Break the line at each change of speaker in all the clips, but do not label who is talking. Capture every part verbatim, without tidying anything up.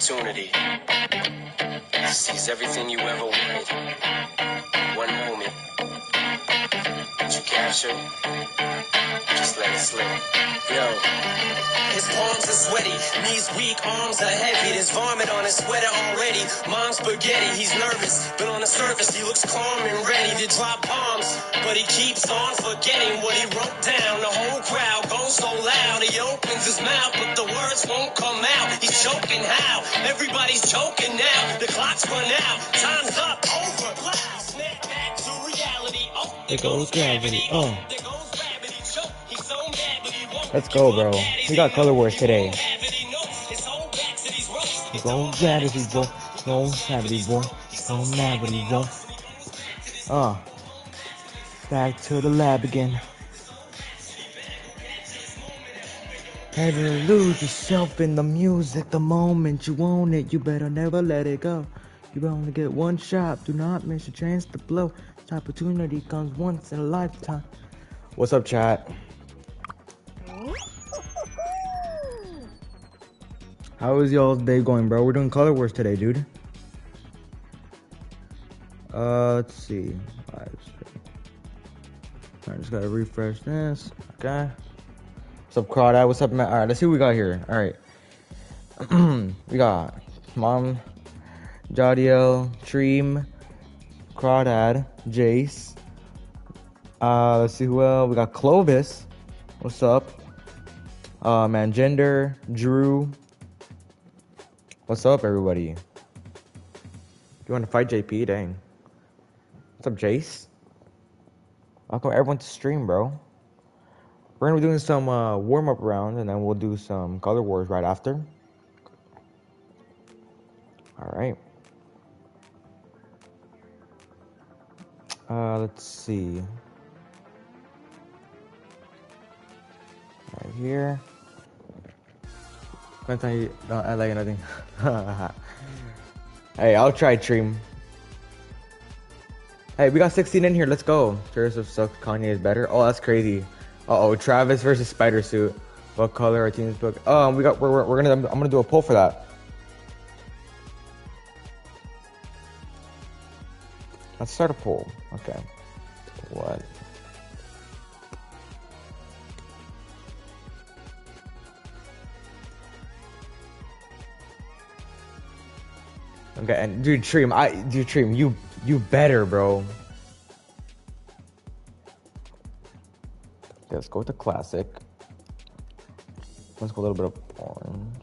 opportunity. Seize everything you ever wanted. One moment. Did you capture it? Just let it slip. Yo. His palms are sweaty, knees weak, arms are heavy. There's vomit on his sweater already. Mom's spaghetti, he's nervous, but on the surface he looks calm and ready to drop bombs. But he keeps on forgetting what he wrote down. The whole crowd goes so loud, he opens his mouth, but the words won't come out. He's choking how? Everybody's choking now. The clock's run out, time's up, over. Snap back to reality. Oh,
there goes gravity. Oh. Let's go, bro. We got Color Wars today. Go gravity, boy. Go gravity, boy. Go gravity, boy. Oh. Back to the lab again. Never lose yourself in the music. The moment you own it, you better never let it go. You only get one shot. Do not miss a chance to blow. This opportunity comes once in a lifetime. What's up, chat? How is y'all's day going, bro? We're doing Color Wars today, dude. Uh, let's see. I just gotta refresh this. Okay. What's up, Crawdad? What's up, Matt? All right, let's see what we got here. All right. We got Mom, Jadiel, Treem, Crawdad, Jace. Uh, let's see who else. We got Clovis. What's up? Uh, Mangender, Drew. What's up, everybody? You want to fight J P? Dang. What's up, Jace? Welcome everyone to stream, bro. We're gonna be doing some uh, warm-up rounds, and then we'll do some Color Wars right after. All right. Uh, let's see. Right here. Don't I like nothing. Hey, I'll try Dream. Hey, we got sixteen in here. Let's go. Joseph sucks. Kanye is better. Oh, that's crazy. Uh oh, Travis versus Spider Suit. What color our team's book? Oh, we got. We're, we're, we're gonna. I'm gonna do a poll for that. Let's start a poll. Okay. What? Okay, and dude, Treem, I, dude, Treem, you, you better, bro. Okay, let's go with the classic. Let's go a little bit of orange.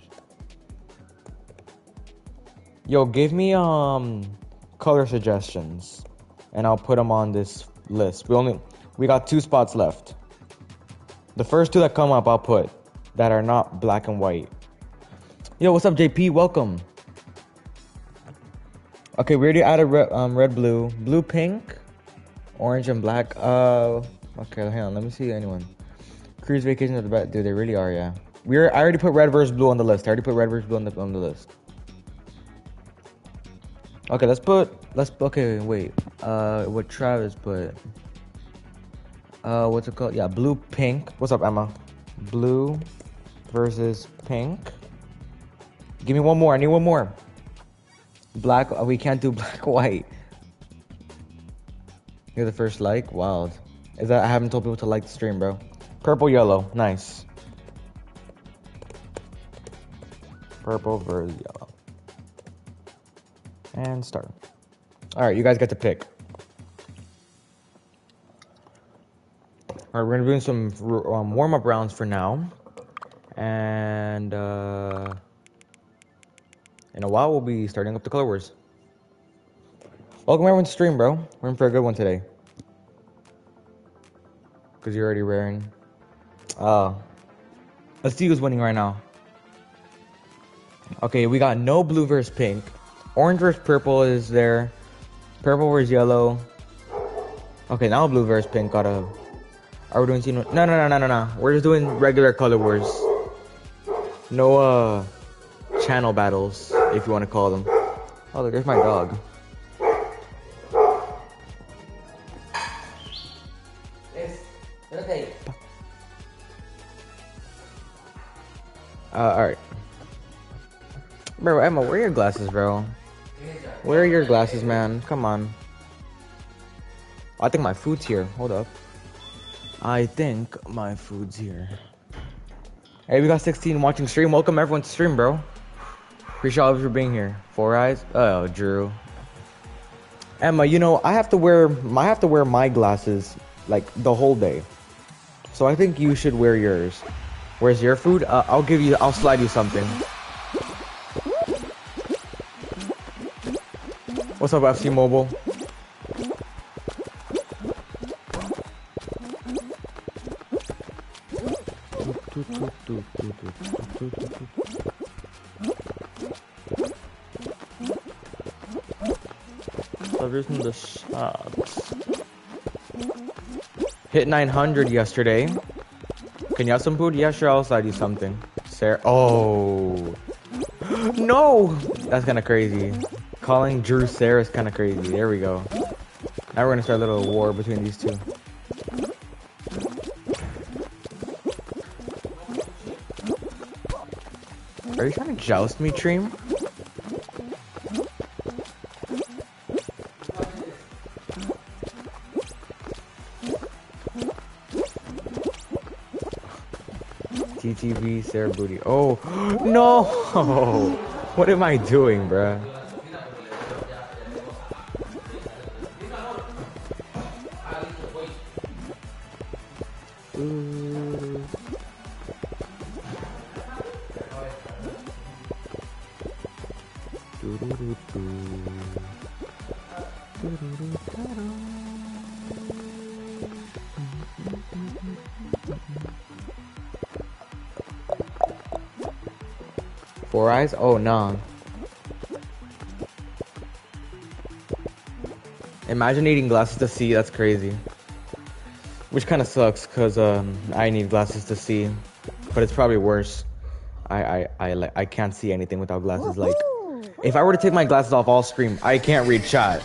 Yo, give me um color suggestions, and I'll put them on this list. We only, we got two spots left. The first two that come up, I'll put that are not black and white. Yo, what's up, J P? Welcome. Okay, we already added red, um, red, blue, blue, pink, orange, and black. Uh, okay, hang on. Let me see anyone. Cruise vacation at the back. Dude, they really are, yeah. We're. I already put red versus blue on the list. I already put red versus blue on the on the list. Okay, let's put. Let's. Okay, wait. Uh, what Travis put? Uh, what's it called? Yeah, blue, pink. What's up, Emma? Blue versus pink. Give me one more. I need one more. Black, we can't do black white. You're the first like? Wild. Is that I haven't told people to like the stream, bro. Purple, yellow. Nice. Purple versus yellow. And start. Alright, you guys get to pick. Alright, we're gonna be doing some um, warm-up rounds for now. And, uh... in a while, we'll be starting up the Color Wars. Welcome everyone to stream, bro. We're in for a good one today. Because you're already raring. Uh, let's see who's winning right now. Okay, we got no blue versus pink. Orange versus purple is there. Purple versus yellow. Okay, now blue versus pink. Gotta... Are we doing... No, no, no, no, no, no. We're just doing regular Color Wars. No, uh... channel battles, if you want to call them. Oh, look, there's my dog. Uh, alright. Bro, Emma, where are your glasses, bro? Where are your glasses, man? Come on. I think my food's here. Hold up. I think my food's here. Hey, we got sixteen watching stream. Welcome everyone to stream, bro. Appreciate all of you for being here. Four Eyes. Oh, Drew. Emma, you know I have to wear I have to wear my glasses like the whole day. So I think you should wear yours. Where's your food? Uh, I'll give you. I'll slide you something. What's up, F C Mobile? The shots. Hit nine hundred yesterday. Can you have some food? Yeah, sure. I'll slide you something. Sarah. Oh no, that's kind of crazy. Calling Drew Sarah is kind of crazy. There we go. Now we're gonna start a little war between these two. Are you trying to joust me, Treem? T T V, Sarah Booty. Oh, no! What am I doing, bruh? Four Eyes? Oh, nah. Imagine needing glasses to see. That's crazy. Which kind of sucks, because um, I need glasses to see. But it's probably worse. I, I, I, like, I can't see anything without glasses. Like, if I were to take my glasses off, I'll scream. I can't read chat.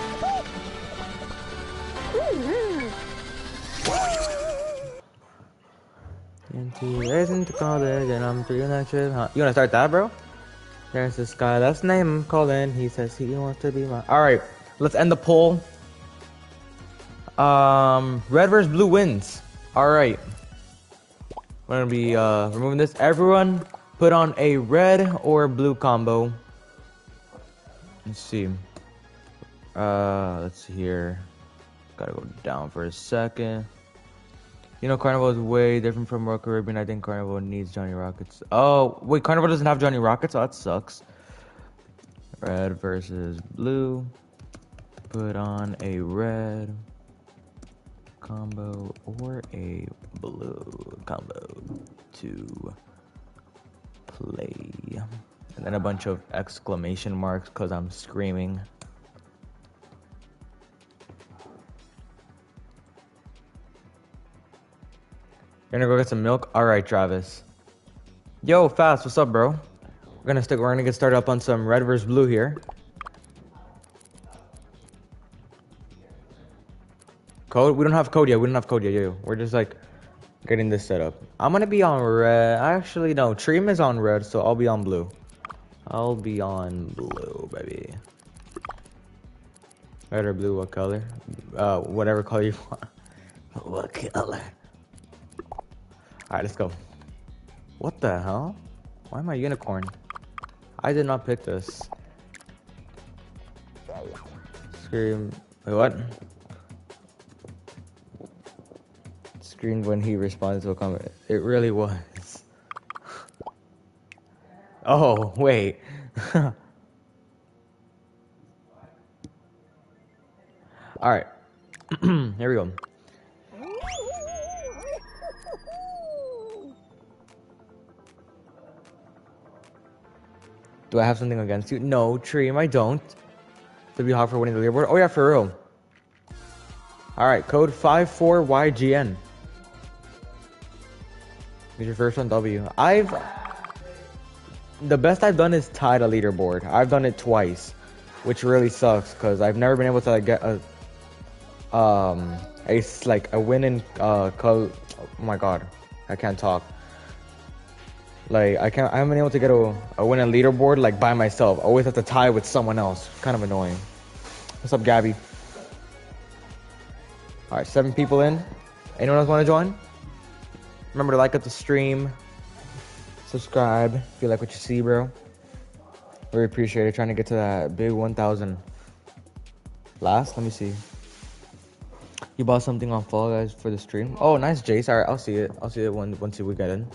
Into college and I'm through that shit, huh? You wanna start that, bro? There's this guy, that's name I'm calling. He says he wants to be my. Alright, let's end the poll. Um, red versus blue wins. Alright. We're gonna be uh, removing this. Everyone put on a red or blue combo. Let's see. Uh, let's see here. Gotta go down for a second. You know, Carnival is way different from Royal Caribbean. I think Carnival needs Johnny Rockets. Oh, wait, Carnival doesn't have Johnny Rockets? Oh, that sucks. Red versus blue. Put on a red combo or a blue combo to play. And then a bunch of exclamation marks because I'm screaming. You're gonna go get some milk? Alright, Travis. Yo, Fast, what's up, bro? We're gonna stick we're gonna get started up on some red versus blue here. Code? We don't have code yet. We don't have code yet, yo. We're just like getting this set up. I'm gonna be on red. Actually, no, Treem is on red, so I'll be on blue. I'll be on blue, baby. Red or blue, what color? Uh, whatever color you want. What color? Alright, let's go. What the hell? Why am I unicorn? I did not pick this. Scream. Wait, what? Screamed when he responded to a comment. It really was. Oh, wait. Alright. Here we go. Do I have something against you? No, Treem, I don't. To be hot for winning the leaderboard. Oh yeah, for real. Alright, code five four Y G N. Get your first one, W. I've... The best I've done is tied a leaderboard. I've done it twice. Which really sucks, because I've never been able to like, get a... Um... A, like, a win in, uh... Co oh my god. I can't talk. Like I can't. I haven't been able to get a, a win a leaderboard like by myself. I always have to tie with someone else. Kind of annoying. What's up, Gabby? All right, seven people in. Anyone else want to join? Remember to like up the stream, subscribe if you like what you see, bro. Really appreciate it. Trying to get to that big one thousand. Last, let me see. You bought something on Fall Guys for the stream? Oh, nice, Jace. All right, I'll see it. I'll see it when once we get in.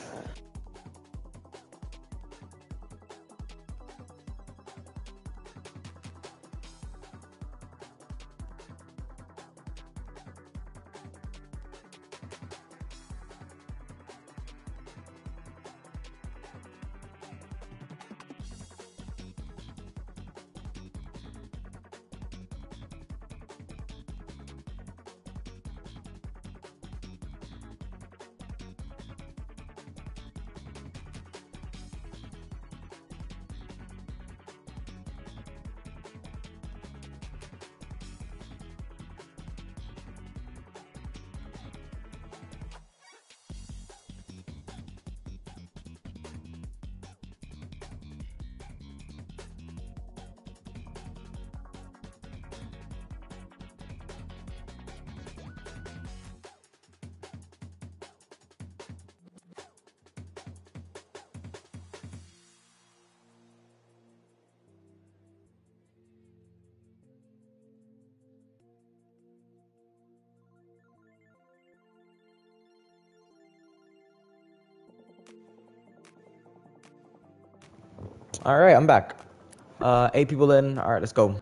All right, I'm back. Uh, eight people in. All right, let's go.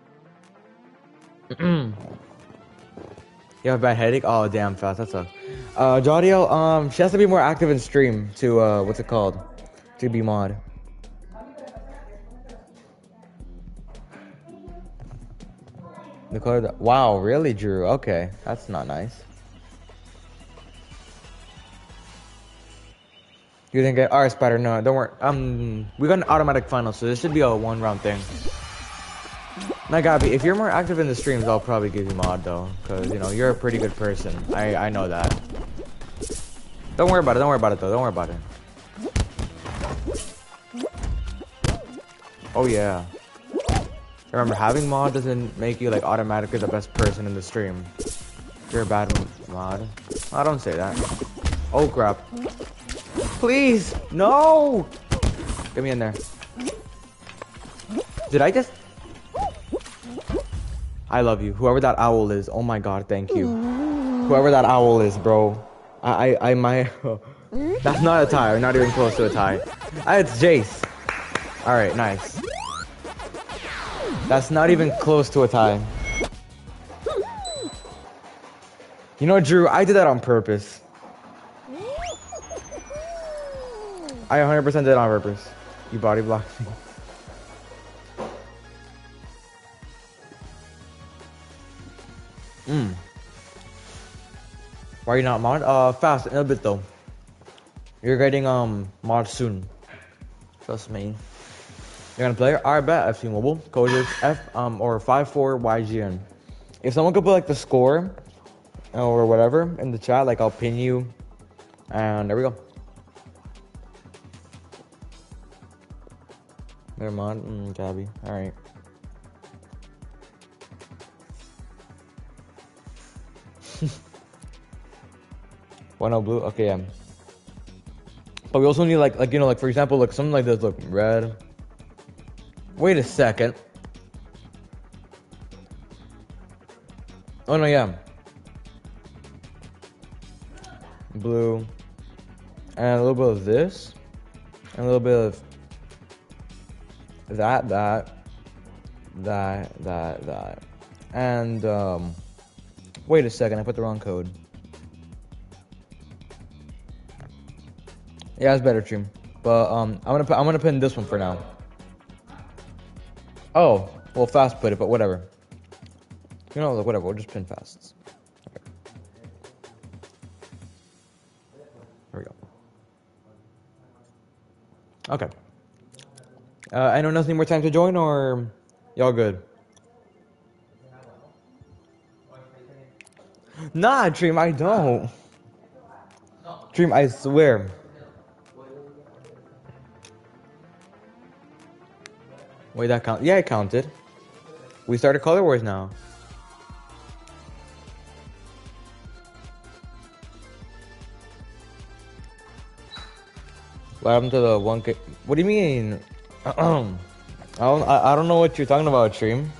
You have a bad headache? Oh, damn, fast. That sucks. Uh, Jaudio, um, she has to be more active in stream to, uh, what's it called? To be mod. The color that, wow, really, Drew? Okay, that's not nice. You didn't get, alright, Spider, no, don't worry. Um, we got an automatic final, so this should be a one round thing. Now, Gabby, if you're more active in the streams, I'll probably give you mod, though. Because, you know, you're a pretty good person. I, I know that. Don't worry about it, don't worry about it, though. Don't worry about it. Oh, yeah. Remember, having mod doesn't make you, like, automatically the best person in the stream. You're a bad mod. I don't say that. Oh, crap. Please, no! Get me in there. Did I just... I love you. Whoever that owl is. Oh my god, thank you. Whoever that owl is, bro. I, I, I might... That's not a tie. Not even close to a tie. Ah, it's Jace. Alright, nice. That's not even close to a tie. You know, Drew, I did that on purpose. I one hundred percent did it on purpose. You body blocked me. Mm. Why are you not mod? Uh, fast, in a bit though. You're getting um mod soon. Trust me. You're gonna play? Alright, bet. F C Mobile. Code is F um or five four Y G N. If someone could put like the score or whatever in the chat, like I'll pin you. And there we go. They're mod. Mm, Gabby. Alright. One oh blue? Okay, yeah. But we also need like, like you know, like for example, like something like this, look, red. Wait a second. Oh no, yeah. Blue. And a little bit of this. And a little bit of that, that, that, that, that. And, um, wait a second, I put the wrong code. Yeah, it's better, Stream. But, um, I'm gonna put, I'm gonna pin this one for now. Oh, well, fast put it, but whatever. You know, like, whatever, we'll just pin fast. Okay. There we go. Okay. Uh, I know nothing more time to join, or y'all good? Nah, Dream, I don't. Dream, I swear. Wait, that count? Yeah, it counted. We started Color Wars now. What happened to the one K? What do you mean? I don't, I, I don't know what you're talking about, Stream.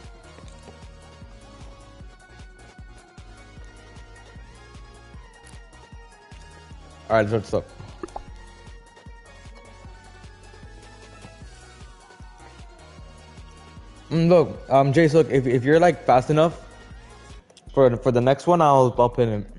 Alright, let's stop. Mm, look, um, Jace, look, if, if you're like fast enough for for the next one, I'll I'll pin it.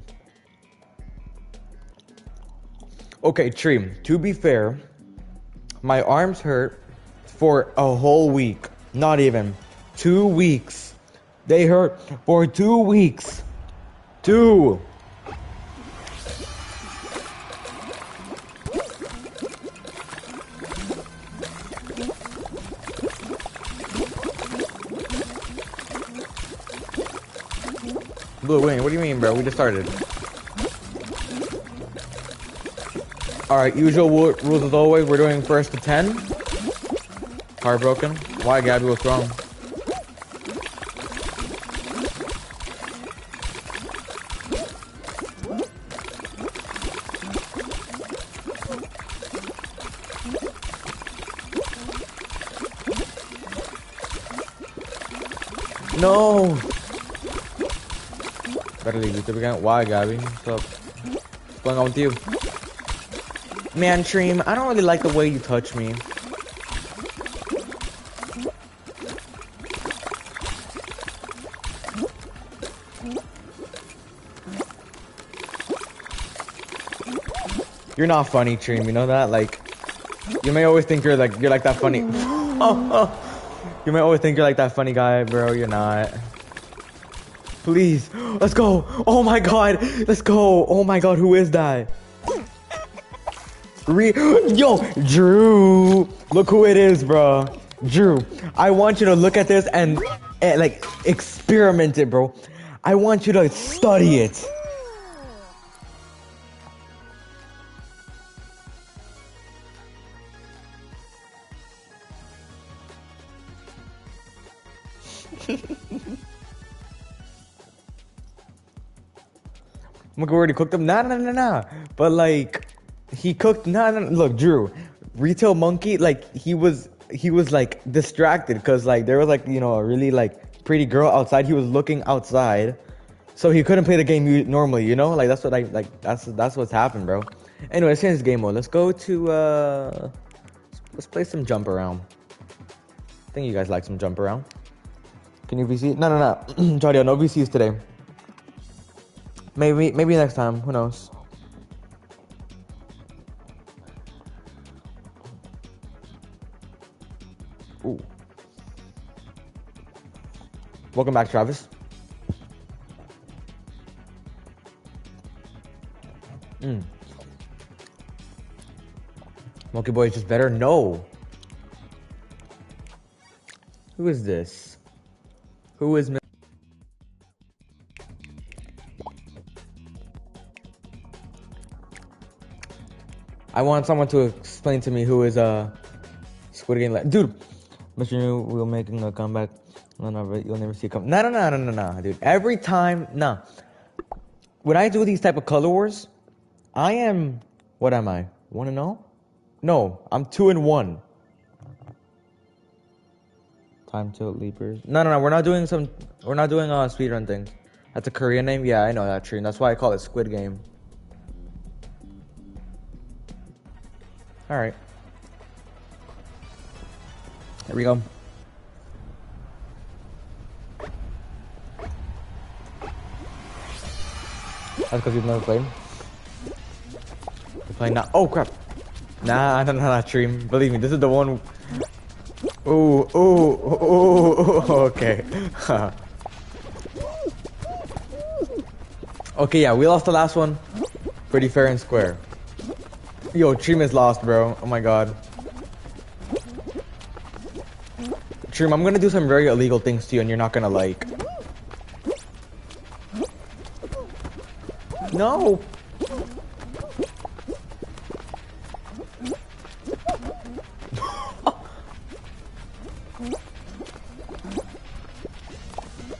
Okay, Tree, to be fair, my arms hurt for a whole week. Not even. Two weeks. They hurt for two weeks. Two. Blue Wayne, what do you mean, bro? We just started. Alright, usual rules as always. We're doing first to ten. Heartbroken. Why, Gabby? What's wrong? No! Better leave YouTube again. Why, Gabby? What's up? What's going on with you? Man, Stream, I don't really like the way you touch me. You're not funny, Stream, you know that? Like, you may always think you're like, you're like that funny. Oh, oh. You may always think you're like that funny guy, bro. You're not. Please, let's go. Oh my god, let's go. Oh my god, who is that? Re Yo, Drew, look who it is, bro. Drew, I want you to look at this and, and like experiment it, bro. I want you to study it. Look, already cooked them. Nah, nah, nah, nah. But like, he cooked. Nah, nah. Look, Drew, Retail Monkey. Like he was, he was like distracted because like there was like you know a really like pretty girl outside. He was looking outside, so he couldn't play the game normally. You know, like that's what I like. That's that's what's happened, bro. Anyway, let's change game mode. Let's go to uh, let's play some jump around. I think you guys like some jump around. Can you V C? No, no, no. Claudio, no V Cs today. Maybe, maybe next time. Who knows? Ooh. Welcome back, Travis. Mm. Monkey Boy is just better? No. Who is this? Who is... I want someone to explain to me who is uh Squid Game. Like, dude, Mister New will making a comeback. No, no, you'll never see it come. No, no, no, no, no, no, dude. Every time, no. When I do these type of color wars, I am. What am I? One and zero? No, I'm two and one. Time Tilt Leapers. No, no, no. We're not doing some. We're not doing uh speedrun things. That's a Korean name. Yeah, I know that tree. That's why I call it Squid Game. All right. Here we go. That's because you've never played. You're playing now. Oh crap! Nah, no, no, no, Dream. Believe me, this is the one. Ooh, ooh, ooh, ooh, okay. Okay, yeah, we lost the last one. Pretty fair and square. Yo, Dream is lost, bro. Oh my god. Dream, I'm gonna do some very illegal things to you and you're not gonna like. No!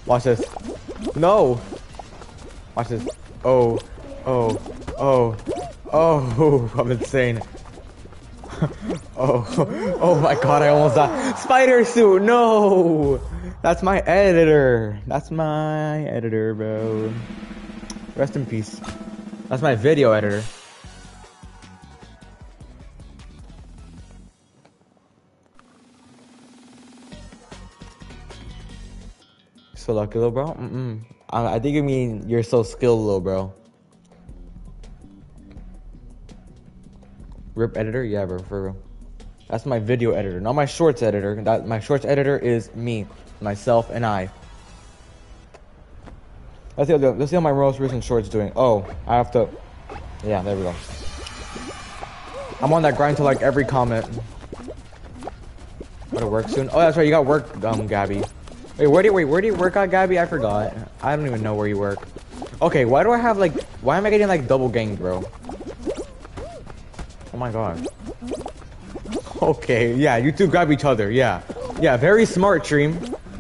Watch this. No. Watch this. Oh. Oh. Oh. Oh. I'm insane. Oh. Oh my god, I almost died. Spider suit. No. That's my editor. That's my editor, bro. Rest in peace. That's my video editor. So lucky, little bro? Mm-mm. I, I think you mean you're so skilled, little bro. Rip editor? Yeah, bro, for real. That's my video editor, not my shorts editor. That my shorts editor is me, myself, and I. Let's see, let's see how my most recent shorts doing. Oh, I have to. Yeah, there we go. I'm on that grind to like every comment. Gotta work soon. Oh, that's right. You got work, um, Gabby. Wait, where do you wait? Where do you work at, Gabby? I forgot. I don't even know where you work. Okay, why do I have like? Why am I getting like double ganged, bro? Oh my god. Okay, yeah, you two grab each other. Yeah, yeah, very smart, Dream.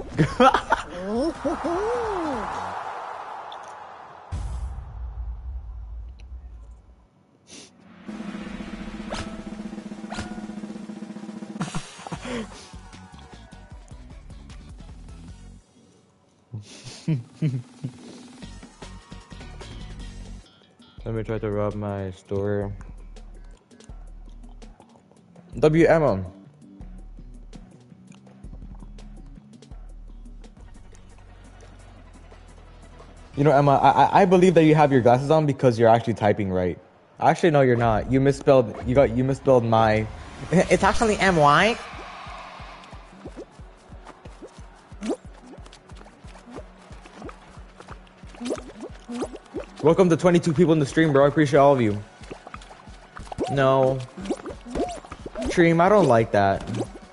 Let me try to rob my store. W M O. You know, Emma, I I believe that you have your glasses on because you're actually typing right. Actually, no, you're not. You misspelled. You got you misspelled my. It's actually M Y. Welcome to twenty-two people in the stream, bro. I appreciate all of you. No. Stream, I don't like that.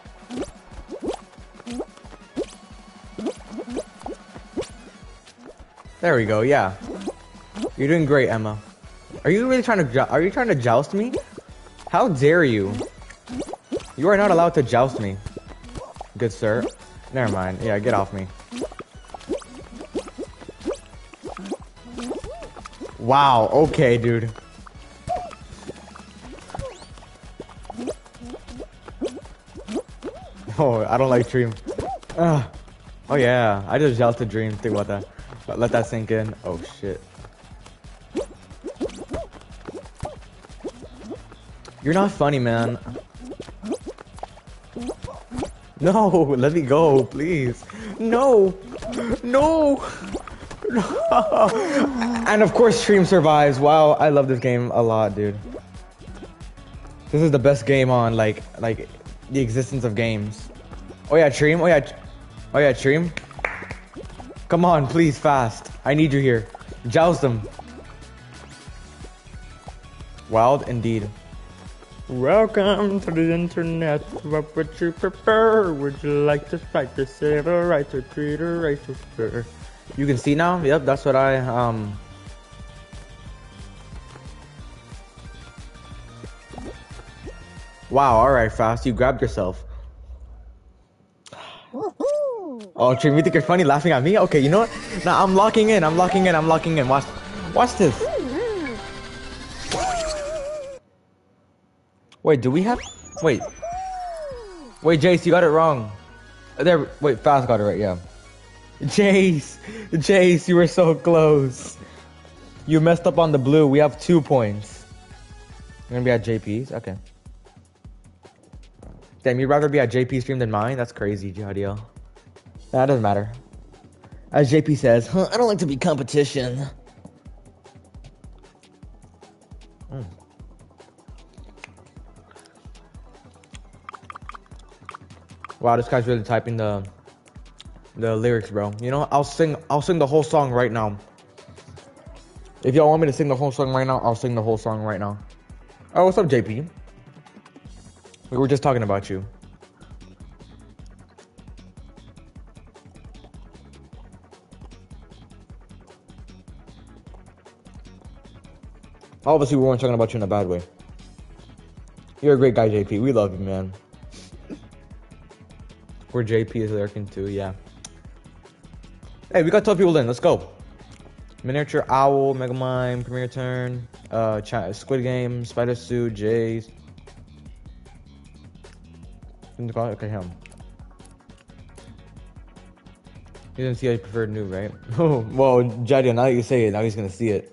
There we go, yeah. You're doing great, Emma. Are you really trying to are you trying to joust me? How dare you? You are not allowed to joust me. Good sir. Never mind. Yeah, get off me. Wow, okay, dude. Oh, I don't like Dream. Uh, oh yeah, I just jousted Dream. Think about that. But let that sink in. Oh shit. You're not funny, man. No, let me go, please. No, no, no. And of course, Stream survives. Wow, I love this game a lot, dude. This is the best game on like like the existence of games. Oh yeah, Stream. Oh yeah, oh yeah, Stream. Come on, please, fast. I need you here. Joust them. Wild indeed. Welcome to the internet. What would you prefer? Would you like to fight to save a right to treat a right to fair? You can see now? Yep, that's what I, um... Wow, alright, Fast. You grabbed yourself. Oh, Trim, you think you're funny laughing at me? Okay, you know what? Now I'm locking in, I'm locking in, I'm locking in. Watch, watch this. Wait, do we have... Wait. Wait, Jace, you got it wrong. There, wait, Fast got it right, yeah. Jace, Jace, you were so close. You messed up on the blue. We have two points. You're gonna be at J P's? Okay. Damn, you'd rather be at J P's stream than mine? That's crazy, Jadiel. Nah, it doesn't matter. As J P says, huh, I don't like to be competition. Mm. Wow, this guy's really typing the the lyrics, bro. You know, I'll sing I'll sing the whole song right now. If y'all want me to sing the whole song right now, I'll sing the whole song right now. Oh, what's up, J P? We were just talking about you. Obviously, we weren't talking about you in a bad way. You're a great guy, J P. We love you, man. Where J P is lurking too, yeah. Hey, we got twelve people in. Let's go. Miniature Owl, Megamind, Premier Turn, uh, Ch- Squid Game, Spider Suit, Jays. Okay, him. He didn't see how you preferred new, right? Oh, well, Jadio, now that you say it, now he's gonna see it.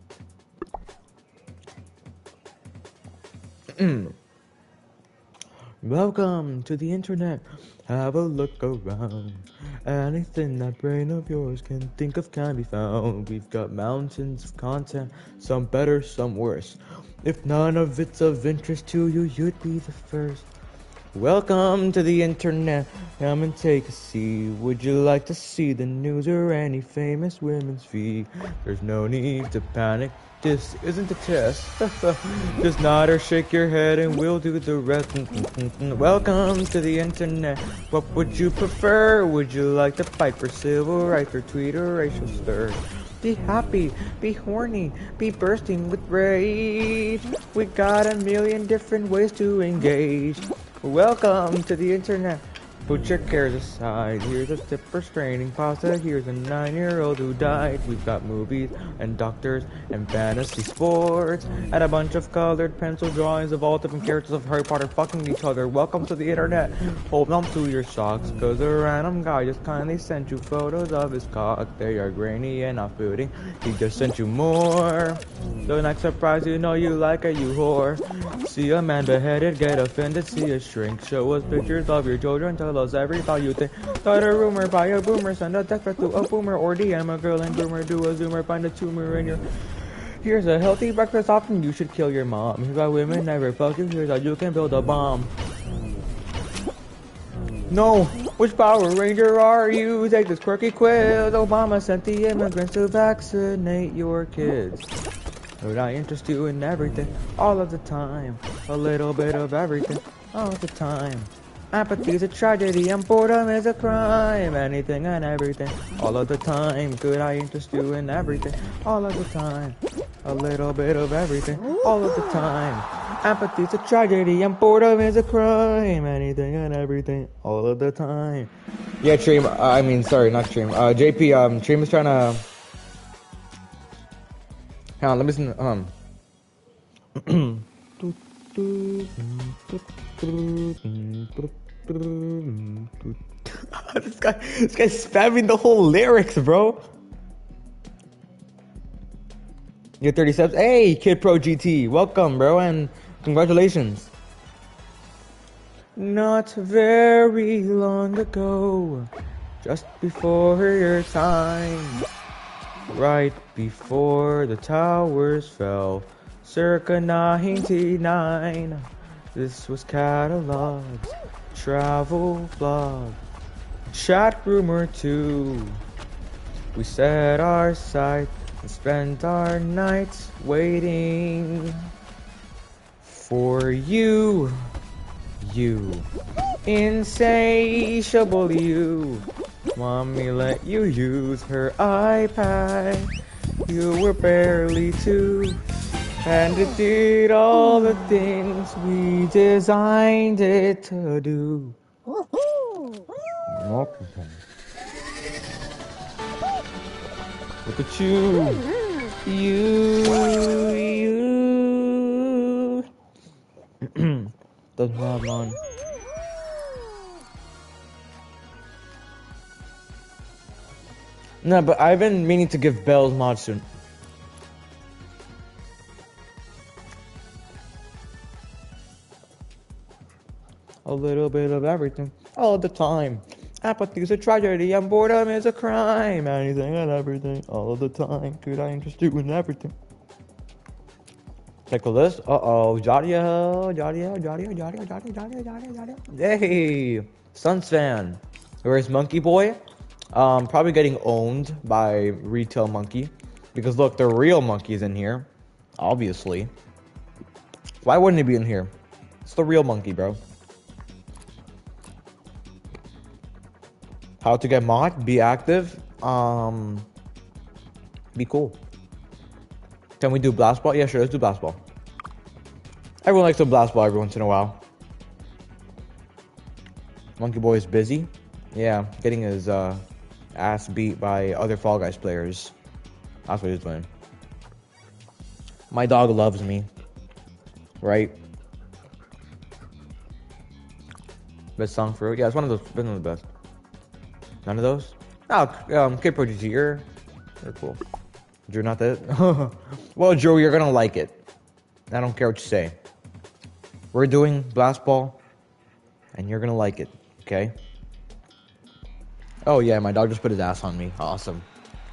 Welcome to the internet. Have a look around. Anything that brain of yours can think of can be found. We've got mountains of content, some better, some worse. If none of it's of interest to you, you'd be the first. Welcome to the internet. Come and take a seat. Would you like to see the news or any famous women's feed? There's no need to panic. This isn't a test. Just nod or shake your head and we'll do the rest. Welcome to the internet. What would you prefer? Would you like to fight for civil rights or tweet a racial slur? Be happy, be horny, be bursting with rage. We got a million different ways to engage. Welcome to the internet. Put your cares aside. Here's a tip for straining pasta. Here's a nine-year-old who died. We've got movies and doctors and fantasy sports and a bunch of colored pencil drawings of all different characters of Harry Potter fucking each other. Welcome to the internet. Hold on to your socks, cause a random guy just kindly sent you photos of his cock. They are grainy and off-putting. He just sent you more. The next surprise, you know you like it, you whore. See a man beheaded, get offended, see a shrink. Show us pictures of your children, tell us every thought you think. Start a rumor, buy a boomer, send a text to a boomer, or D M a girl and groomer, do a zoomer, find a tumor in your... Here's a healthy breakfast option, you should kill your mom. Here's why women never fuck you, here's how you can build a bomb. No, which Power Ranger are you? Take this quirky quiz. Obama sent the immigrants to vaccinate your kids. Would I interest you in everything, all of the time? A little bit of everything, all the time. Apathy is a tragedy and boredom is a crime. Anything and everything, all of the time. Could I interest you in everything, all of the time? A little bit of everything, all of the time. Apathy is a tragedy and boredom is a crime. Anything and everything, all of the time. Yeah, Treem, uh, I mean, sorry, not Treem. Uh, J P, um, Treem is trying to... Hang on, let me listen, um... this guy, this guy's spamming the whole lyrics, bro. You get thirty subs. Hey, Kid Pro G T, welcome, bro, and congratulations. Not very long ago, just before your time, right before the towers fell, circa ninety-nine. This was catalogs, travel vlog, chat room or two. We set our sight and spent our nights waiting for you, you, insatiable you. Mommy let you use her iPad. You were barely two. And it did all the things we designed it to do. Look at you. You, you. Doesn't have none. No, but I've been meaning to give Bells mod soon. A little bit of everything, all the time. Apathy is a tragedy and boredom is a crime. Anything and everything, all the time. Could I interest you in everything? Take a list. Uh-oh. Jadia, Jadia, Jadia, Jadia, Jadia, Jadia, Jadia, Jadia. Hey, Suns fan. Where's Monkey Boy? Um, probably getting owned by Retail Monkey. Because look, the real monkey's in here. Obviously. Why wouldn't he be in here? It's the real monkey, bro. How to get mod? Be active. Um, be cool. Can we do blast ball? Yeah, sure. Let's do blast ball. Everyone likes to blast ball every once in a while. Monkey Boy is busy. Yeah, getting his uh, ass beat by other Fall Guys players. That's what he's doing. My dog loves me. Right? Best song for it? Yeah, it's one of those. One of the best. None of those? Oh, um, Kid Pro G T, you're, you're cool. Drew, not that? Well, Drew, you're gonna like it. I don't care what you say. We're doing Blast Ball, and you're gonna like it, okay? Oh yeah, my dog just put his ass on me. Awesome.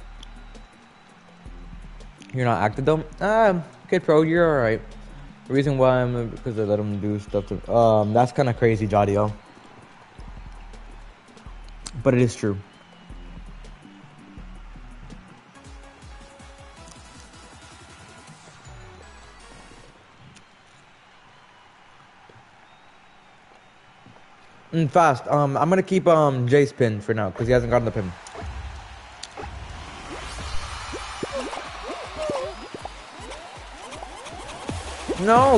You're not active though? Um, Kid Pro, you're alright. The reason why I'm because I let him do stuff to um that's kinda crazy, Jadio. But it is true. Mm, fast. Um I'm gonna keep um Jay's pin for now, because he hasn't gotten the pin. No!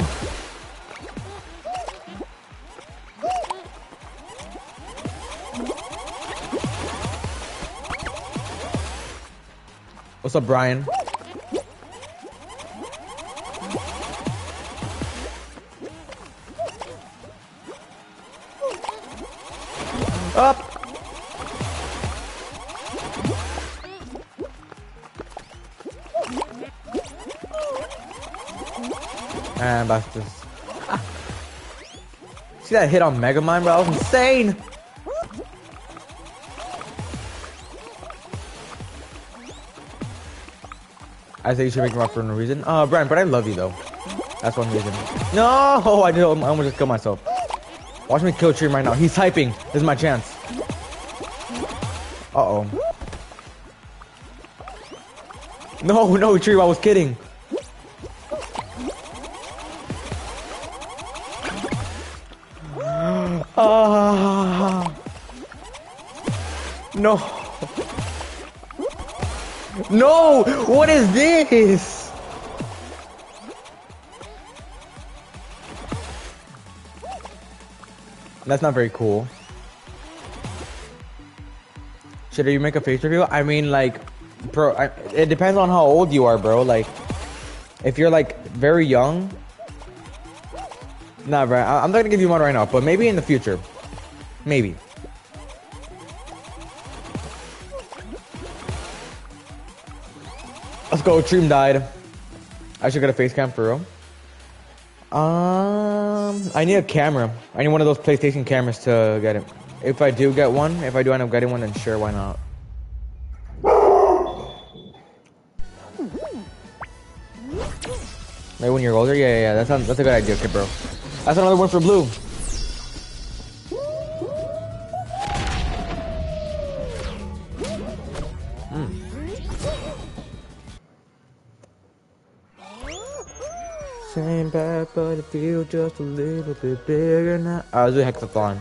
What's up, Brian? Up! And that's just... See that hit on Megamind, bro? That was insane! I say you should make him up for no reason. Uh, Brian, but I love you, though. That's one reason. No! I did. I almost just killed myself. Watch me kill Treem right now. He's typing. This is my chance. Uh-oh. No, no, Treem, I was kidding. Ah. No. No! What is this? That's not very cool. Should you make a face reveal? I mean, like, bro, I, it depends on how old you are, bro. Like, if you're, like, very young... Nah, bro, I, I'm not gonna give you one right now, but maybe in the future. Maybe. Let's go, Treem died. I should get a face cam for real. Um, I need a camera. I need one of those PlayStation cameras to get it. If I do get one, if I do end up getting one, then sure, why not? Maybe when you're older? Yeah, yeah, yeah. That sounds, that's a good idea, kid, bro. That's another one for Blue. Mm. Same bad, but it feels just a little bit bigger now. I was doing Hexathon.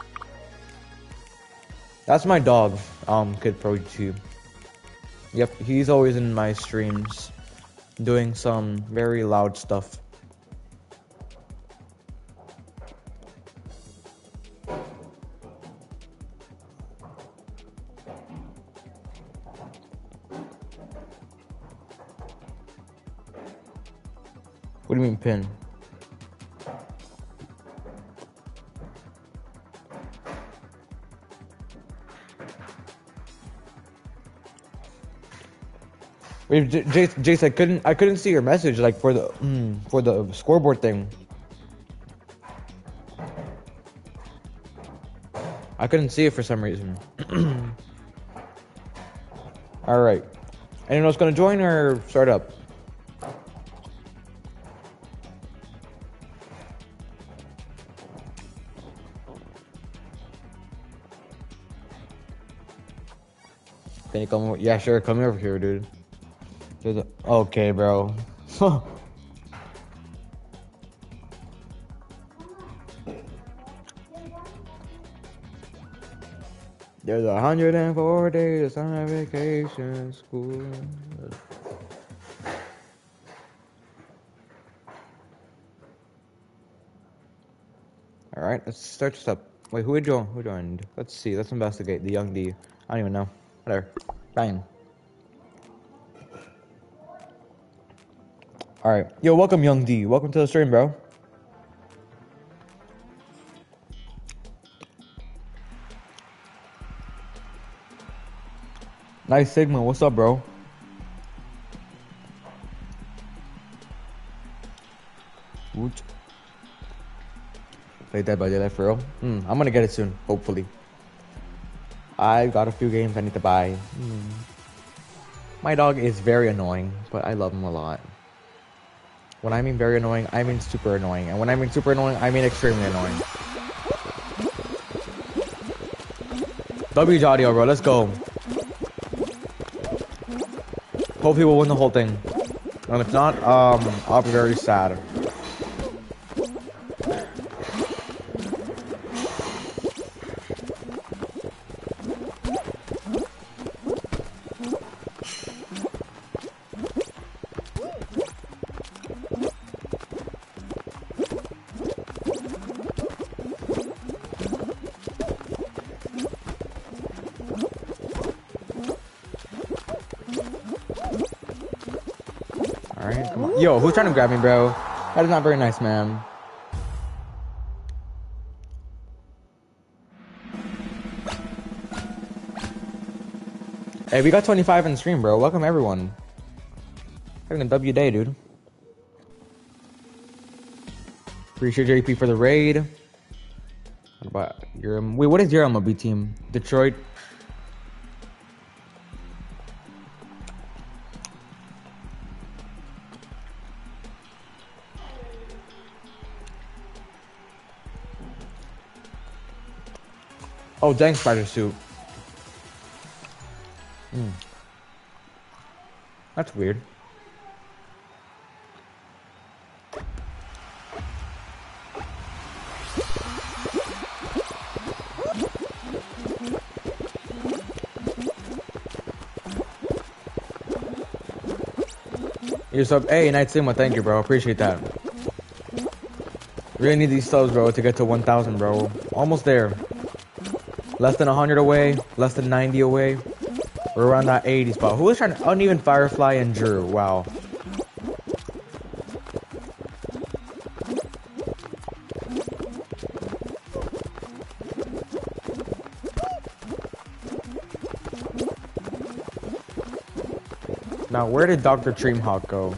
That's my dog, um, Kid Pro two. Yep, he's always in my streams, doing some very loud stuff. What do you mean pin? Wait, Jace, Jace, I couldn't, I couldn't see your message like for the, mm, for the scoreboard thing. I couldn't see it for some reason. All right. Anyone else gonna join or start up? Can you come? Yeah, sure. Come over here, dude. There's a, okay, bro. There's a hundred and four days of summer vacation school. All right, let's start this up. Wait, who joined? Who joined? Let's see. Let's investigate the young D. I don't even know. There. Bang. Alright. Yo, welcome, Young D. Welcome to the stream, bro. Nice Sigma. What's up, bro? Woot. Played Dead by Daylight for real. Hmm, I'm gonna get it soon, hopefully. I've got a few games I need to buy. Hmm. My dog is very annoying, but I love him a lot. When I mean very annoying, I mean super annoying. And when I mean super annoying, I mean extremely annoying. W audio, bro. Let's go. Hopefully we'll win the whole thing. And if not, um, I'll be very sad. Yo, who's trying to grab me, bro? That is not very nice, man. Hey, we got twenty-five in the stream, bro. Welcome, everyone. Having a W day, dude. Appreciate J P for the raid. What about your... Wait, what is your M L B team? Detroit? Oh, dang, spider suit. Hmm. That's weird. You're sub. Hey, Night Sigma, thank you, bro. Appreciate that. Really need these subs, bro, to get to one thousand, bro. Almost there. Less than one hundred away, less than ninety away. We're around that eighty spot. Who was trying to... Uneven Firefly and Drew. Wow. Now, where did Doctor Dreamhawk go?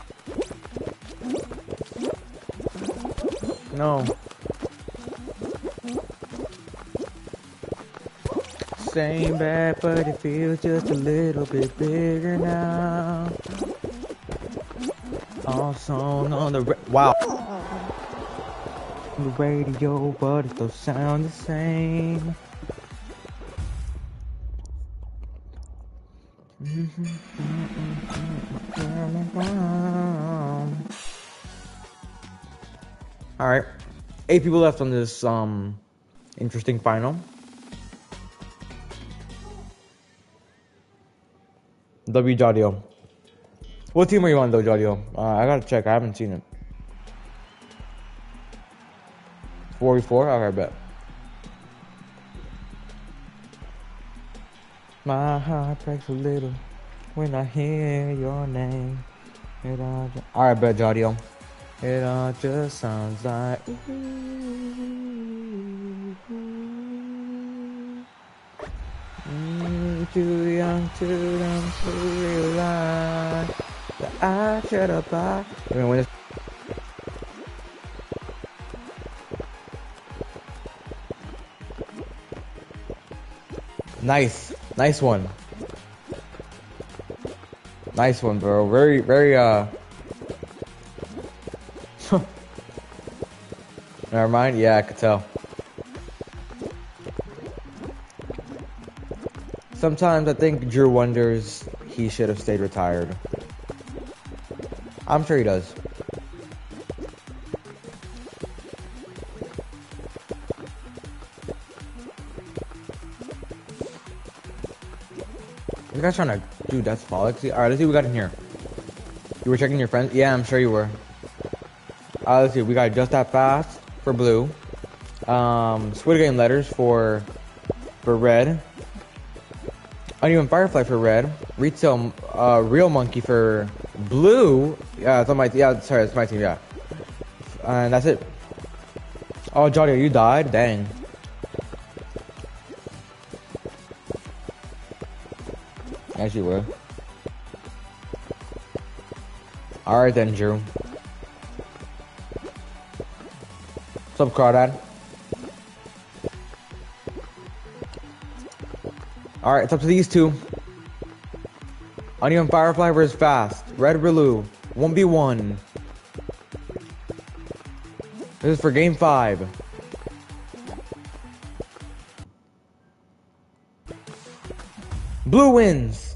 No. Same bad, but it feels just a little bit bigger now. Also on the ra wow. The radio, but it still sounds the same. All right, eight people left on this um interesting final. W Jaudio. What team are you on though, Jaudio? Uh, I gotta check. I haven't seen it. forty-four? Okay, I bet. My heart breaks a little when I hear your name. It all just... Alright, bet, Jaudio. It all just sounds like... Mm, too young, too dumb to realize that I should have bought. I mean, when it's... Nice, nice one. Nice one, bro. Very, very, uh... Never mind. Yeah, I could tell. Sometimes I think Drew wonders he should have stayed retired. I'm sure he does. You guys trying to... Dude, that's Pollock. Alright, let's see what we got in here. You were checking your friends? Yeah, I'm sure you were. Uh, let's see. We got Just That Fast for blue. Um, Squid Game letters for... For red. Uneven Firefly for red. Retail, uh, Real Monkey for blue. Yeah, it's on my, yeah, sorry, it's my team, yeah. And that's it. Oh, Johnny, you died? Dang. As you were. Alright then, Drew. What's up, Crawdad? Alright, it's up to these two. Uneven Firefly versus Fast. Red Blue. one v one. This is for game five. Blue wins.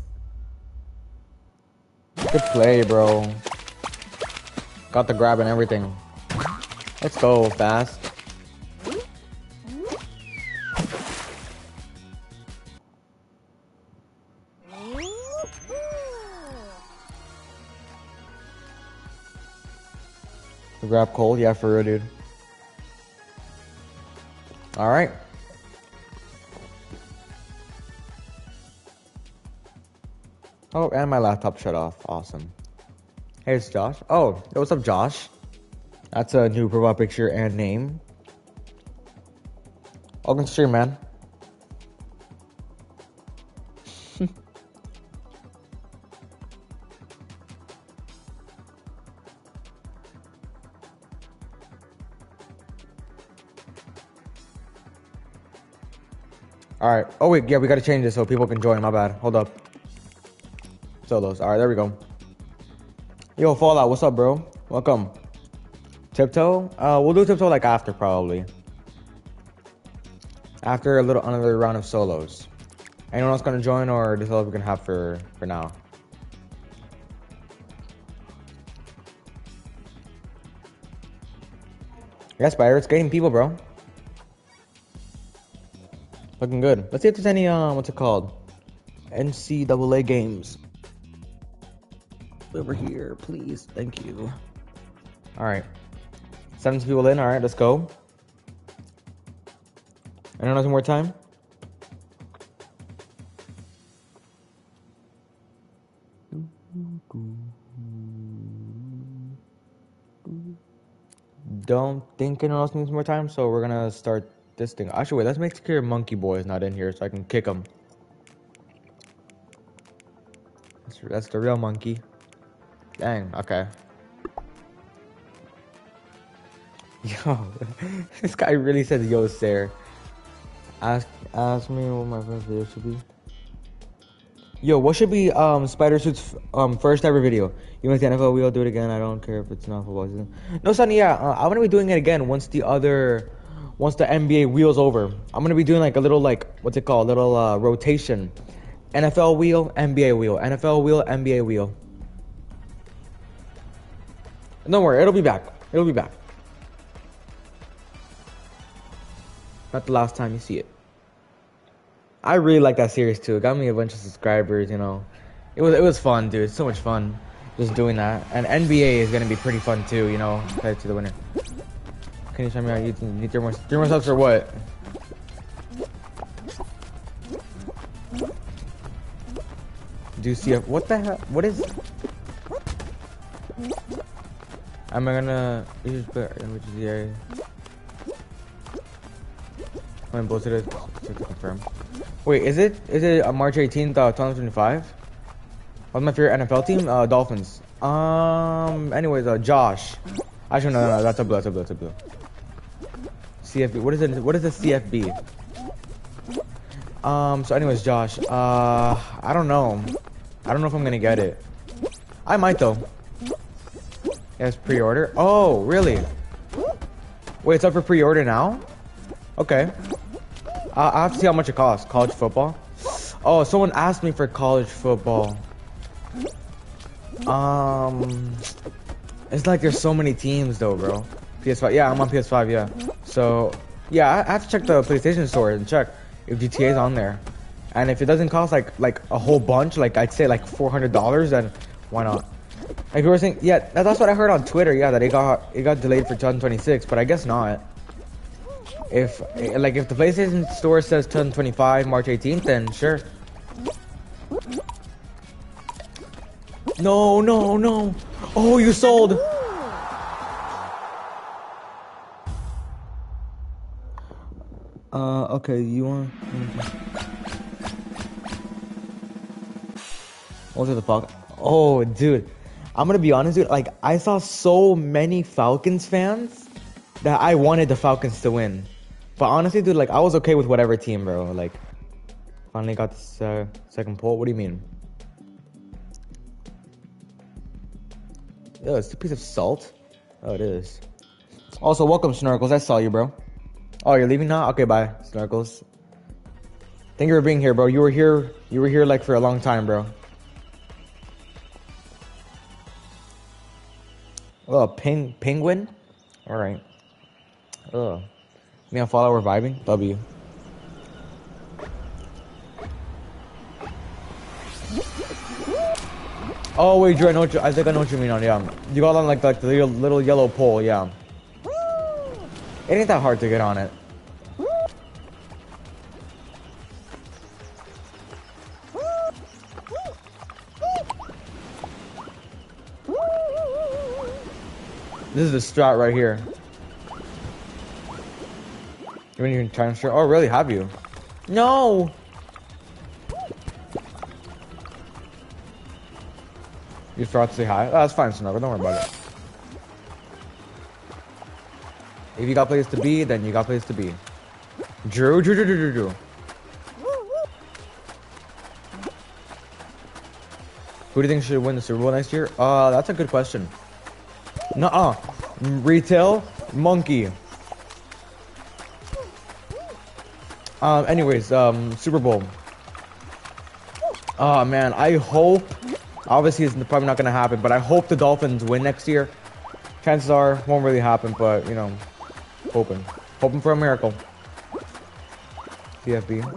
Good play, bro. Got the grab and everything. Let's go, Fast. Grab cold, yeah, for real, dude. All right. Oh, and my laptop shut off. Awesome. Hey, it's Josh. Oh, hey, what's up, Josh? That's a new profile picture and name. Welcome to stream, man. All right. Oh wait, yeah, we gotta change this so people can join. My bad. Hold up. Solos. All right, there we go. Yo, Fallout, what's up, bro? Welcome. Tiptoe? Uh, we'll do tiptoe like after, probably. After a little another round of solos. Anyone else gonna join, or this is all we can have for for now? Yeah, Spider, it's getting people, bro. Looking good. Let's see if there's any, uh, what's it called? N C double A games. Over here, please. Thank you. Alright. seventeen people in. Alright, let's go. Anyone have more time? Don't think anyone else needs more time, so we're gonna start this thing. Actually, wait, let's make sure Monkey Boy is not in here so I can kick him. That's, that's the real monkey. Dang, okay. Yo, this guy really says yo, Sarah. Ask, ask me what my first video should be. Yo, what should be um Spider Suit's um first ever video? You went to the N F L, we'll do it again. I don't care if it's not football season. No, Sonny, yeah, uh, I'm gonna be doing it again once the other, once the N B A wheel's over. I'm gonna be doing like a little like what's it called, little uh, rotation. N F L wheel, N B A wheel, N F L wheel, N B A wheel. Don't worry, it'll be back. It'll be back. Not the last time you see it. I really like that series too. It got me a bunch of subscribers, you know. It was it was fun, dude. It's so much fun just doing that. And N B A is gonna be pretty fun too, you know. Head to the winner. Can you show me how you need three more three more subs or what? Do you see a, what the hell? What is? Am I gonna use which is the area? I'm bullshit to confirm. Wait, is it is it uh, March eighteenth, uh, twenty twenty-five? What's my favorite N F L team? Uh, Dolphins. Um. Anyways, uh, Josh. Actually, no, no, no, that's a blue. That's a blue. That's a blue. C F B. What is it? What is a C F B? Um. So, anyways, Josh. Uh, I don't know. I don't know if I'm gonna get it. I might though. Yes, pre-order. Oh, really? Wait, it's up for pre-order now? Okay. Uh, I have to see how much it costs. College football. Oh, someone asked me for college football. Um, it's like there's so many teams though, bro. P S five. Yeah, I'm on P S five. Yeah. So, yeah, I have to check the PlayStation Store and check if G T A is on there. And if it doesn't cost like like a whole bunch, like I'd say like four hundred dollars, then why not? Like you were saying, yeah, that's what I heard on Twitter. Yeah, that it got it got delayed for twenty twenty-six, but I guess not. If like if the PlayStation Store says twenty twenty-five March eighteenth, then sure. No, no, no. Oh, you sold. Uh, okay, you want... What was the Falcons? Oh, dude. I'm gonna be honest, dude. Like, I saw so many Falcons fans that I wanted the Falcons to win. But honestly, dude, like, I was okay with whatever team, bro. Like, finally got this uh, second pull. What do you mean? Oh, it's a piece of salt? Oh, it is. Also, welcome, Snorkels. I saw you, bro. Oh, you're leaving now? Okay, bye, Snorkels. Thank you for being here, bro. You were here, you were here, like, for a long time, bro. Oh, ping, penguin? Alright. Oh. Me and follow reviving? W. Oh, wait, Drew, I know what you, I think I know what you mean on, yeah. You got on, like, like the little, little yellow pole, yeah. It ain't that hard to get on it. This is the strat right here. You mean you can try and strat? Oh, really? Have you? No! You forgot to say hi? Oh, that's fine, Snuggle. Don't worry about it. If you got places to be, then you got places to be. Drew, Drew, Drew, Drew, Drew, Drew. Who do you think should win the Super Bowl next year? Uh, that's a good question. Nuh-uh. Retail, monkey. Um, anyways, um, Super Bowl. Oh, man, I hope... Obviously, it's probably not going to happen, but I hope the Dolphins win next year. Chances are, won't really happen, but, you know, hoping. Hoping for a miracle. C F B.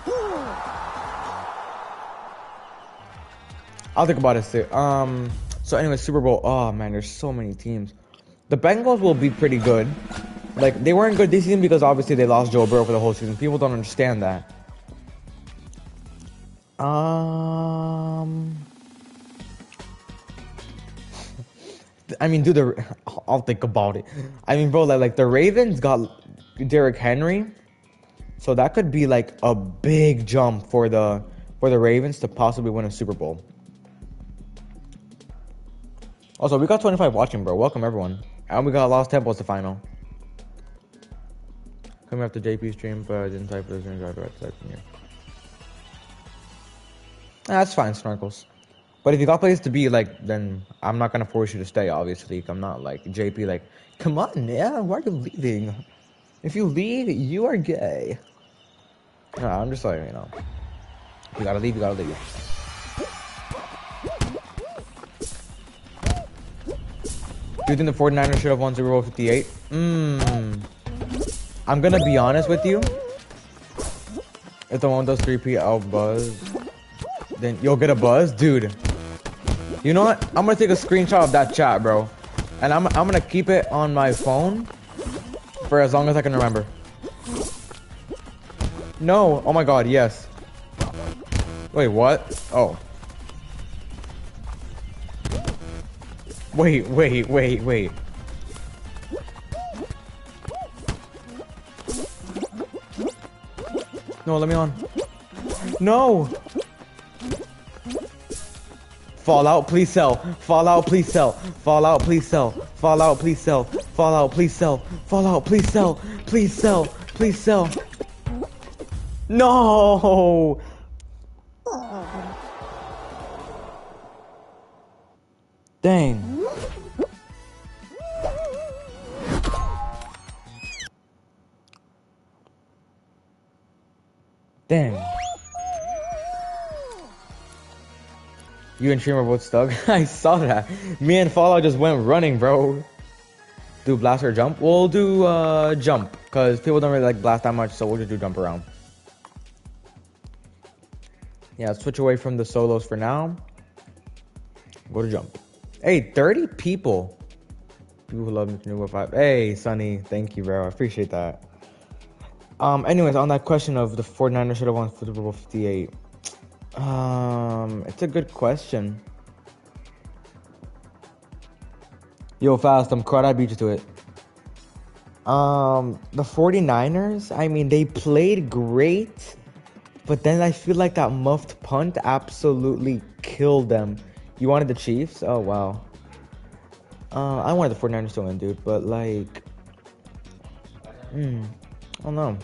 I'll think about it too. Um, so anyway, Super Bowl. Oh, man, there's so many teams. The Bengals will be pretty good. Like, they weren't good this season because, obviously, they lost Joe Burrow for the whole season. People don't understand that. Um... I mean, dude, the, I'll think about it. I mean, bro, like, like the Ravens got Derrick Henry, so that could be like a big jump for the for the Ravens to possibly win a Super Bowl. Also, we got twenty-five watching, bro. Welcome everyone, and we got Lost Temples to final. Coming after J P stream, but I didn't type it. Here. That's fine, Snorkels. But if you got places to be, like, then I'm not gonna force you to stay, obviously. I'm not like J P, like, come on, yeah, why are you leaving? If you leave, you are gay. No, I'm just like, you know, if you gotta leave, you gotta leave. Do you think the forty-niners should have won Super Bowl fifty-eight? Mmm. I'm gonna be honest with you. If the one does three P, I'll buzz. Then you'll get a buzz? Dude. You know what? I'm gonna take a screenshot of that chat, bro. And I'm, I'm gonna keep it on my phone for as long as I can remember. No. Oh my god, yes. Wait, what? Oh. Wait, wait, wait, wait. No, let me on. No! Fallout, please sell. Fallout, please sell. Fallout, please sell. Fallout, please sell. Fallout, please sell. Fallout, please sell. Please sell. Please sell. No! Dang. Dang. You and Stream are both stuck. I saw that. Me and Fallout just went running, bro. Do blast or jump? We'll do uh, jump, because people don't really like blast that much, so we'll just do jump around. Yeah, switch away from the solos for now. Go to jump. Hey, thirty people. People who love Nuba five. Hey, Sonny. Thank you, bro. I appreciate that. Um, anyways, on that question of the forty-niners should have won Super Bowl fifty-eight. Um, it's a good question. Yo, fast, I'm caught. I beat you to it. Um, the 49ers, I mean, they played great, but then I feel like that muffed punt absolutely killed them. You wanted the Chiefs? Oh, wow. Uh, I wanted the 49ers to win, dude, but like, hmm, I don't know.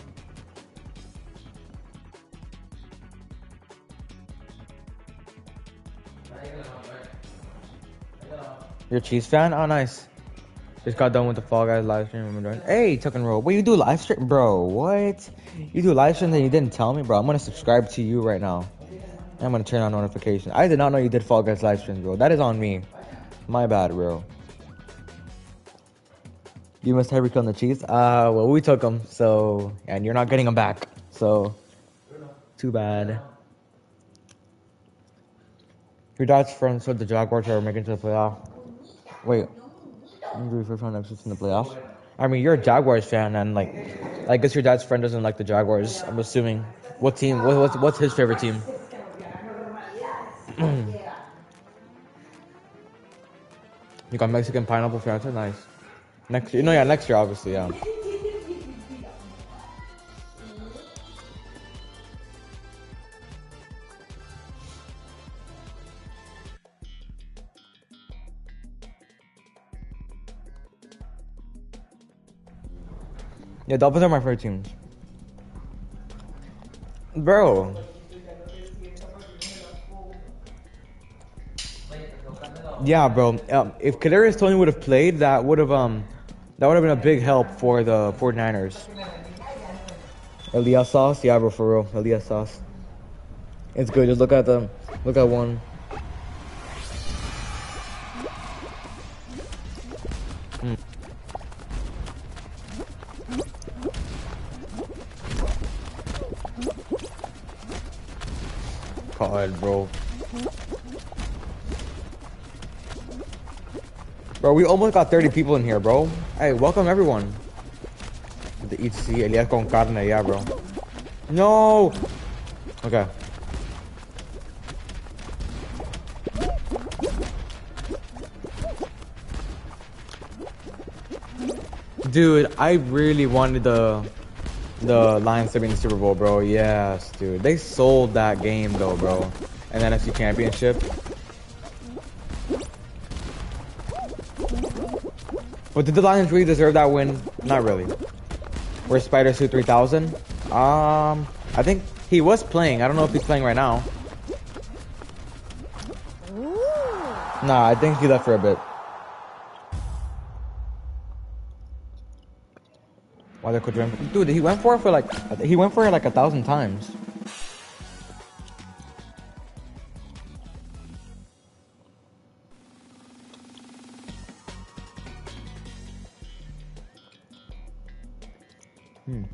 You're a Chiefs fan? Oh, nice. Just got done with the Fall Guys live stream. Hey, Tuck and Roll. Wait, you do live stream? Bro, what? You do live stream and you didn't tell me, bro? I'm going to subscribe to you right now. I'm going to turn on notifications. I did not know you did Fall Guys live streams, bro. That is on me. My bad, bro. You missed Tyreek on the Chiefs? Uh, well, we took him, so... And you're not getting him back, so... Too bad. Your dad's friends with the Jaguars are making it to the playoff. Wait. Injury first round exits in the playoffs. I mean, you're a Jaguars fan, and like, I guess your dad's friend doesn't like the Jaguars. I'm assuming. What team? What, what's what's his favorite team? You got Mexican pineapple fans. Nice. Next year, no, yeah, next year, obviously, yeah. Yeah, Dolphins are my favorite teams. Bro. Yeah, bro. Um, if Kadarius Toney would have played, that would have um, that would have been a big help for the 49ers. Elias sauce, yeah, bro, for real. Elias sauce. It's good. Just look at the, look at one. Mm. God, bro. Bro, we almost got thirty people in here, bro. Hey, welcome everyone. The H C, Elias con carne, yeah, bro. No! Okay. Dude, I really wanted the the Lions to be in the Super Bowl, bro. Yes, dude. They sold that game, though, bro. And N F C Championship. But did the Lions really deserve that win? Not really. Where's Spider Suit three thousand? Um, I think he was playing. I don't know if he's playing right now. Nah, I think he left for a bit. Why they could jump? Dude, he went for it for like he went for it like a thousand times. Hmm.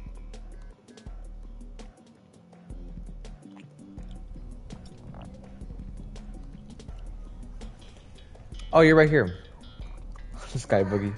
Oh, you're right here. This guy Boogie.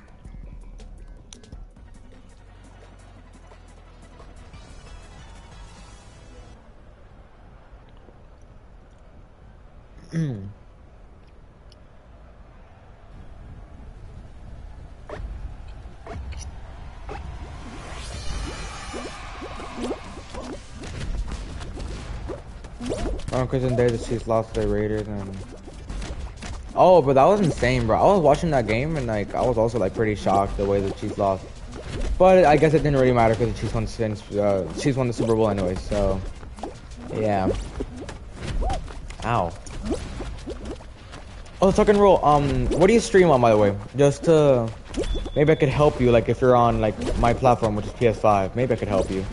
Oh, because in there the Chiefs lost to the Raiders and oh, but that was insane, bro. I was watching that game and like I was also like pretty shocked the way the Chiefs lost. But I guess it didn't really matter because the Chiefs won the uh, Chiefs won the Super Bowl anyway. So yeah. Ow. Oh, Tuck and Roll. Um, what do you stream on, by the way? Just to maybe I could help you. Like if you're on like my platform, which is P S five, maybe I could help you.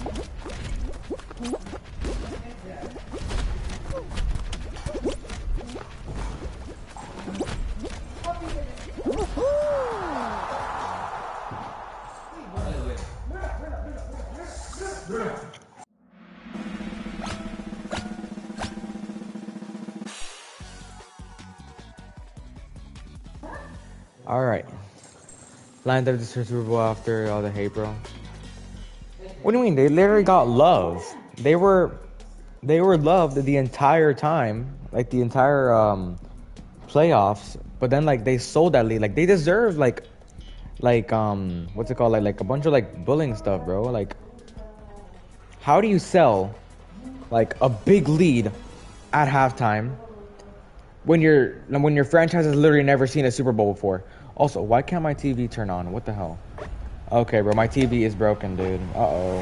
All right. Lions have the Super Bowl after all the hate, bro. What do you mean? They literally got love. They were, they were loved the entire time, like the entire um, playoffs, but then like they sold that lead. Like they deserve like like um what's it called? Like like a bunch of like bullying stuff, bro. Like how do you sell like a big lead at halftime when your when your franchise has literally never seen a Super Bowl before? Also, why can't my T V turn on? What the hell? Okay, bro, my T V is broken, dude. Uh-oh.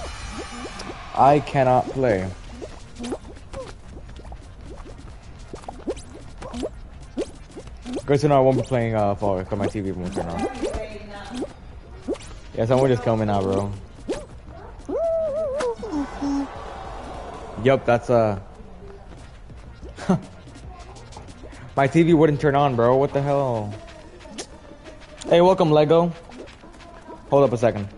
I cannot play. Good to know I won't be playing uh, Fall Guys because my T V won't turn on. Yeah, someone just coming out, bro. Yup, that's uh my T V wouldn't turn on, bro. What the hell? Hey, welcome, Lego. Hold up a second.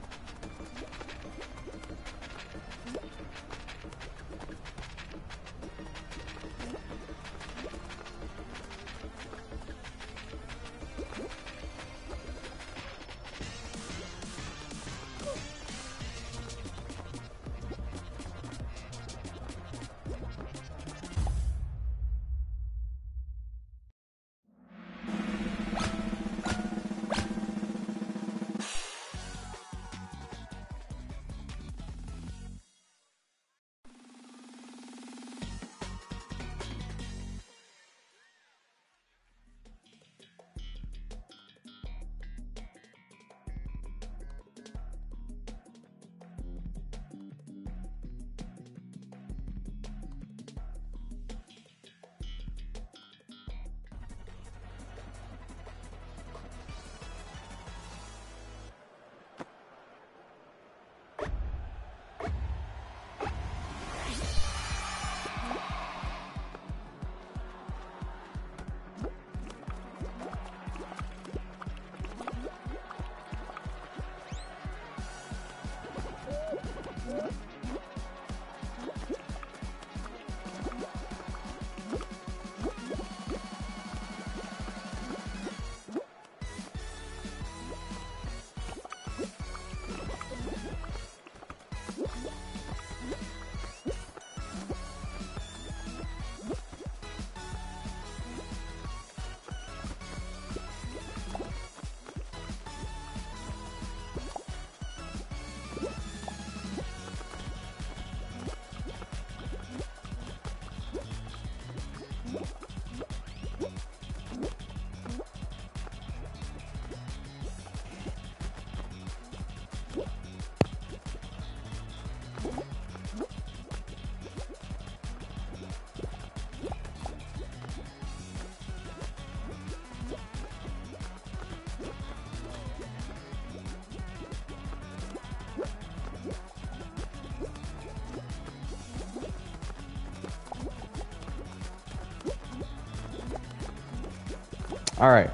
All right.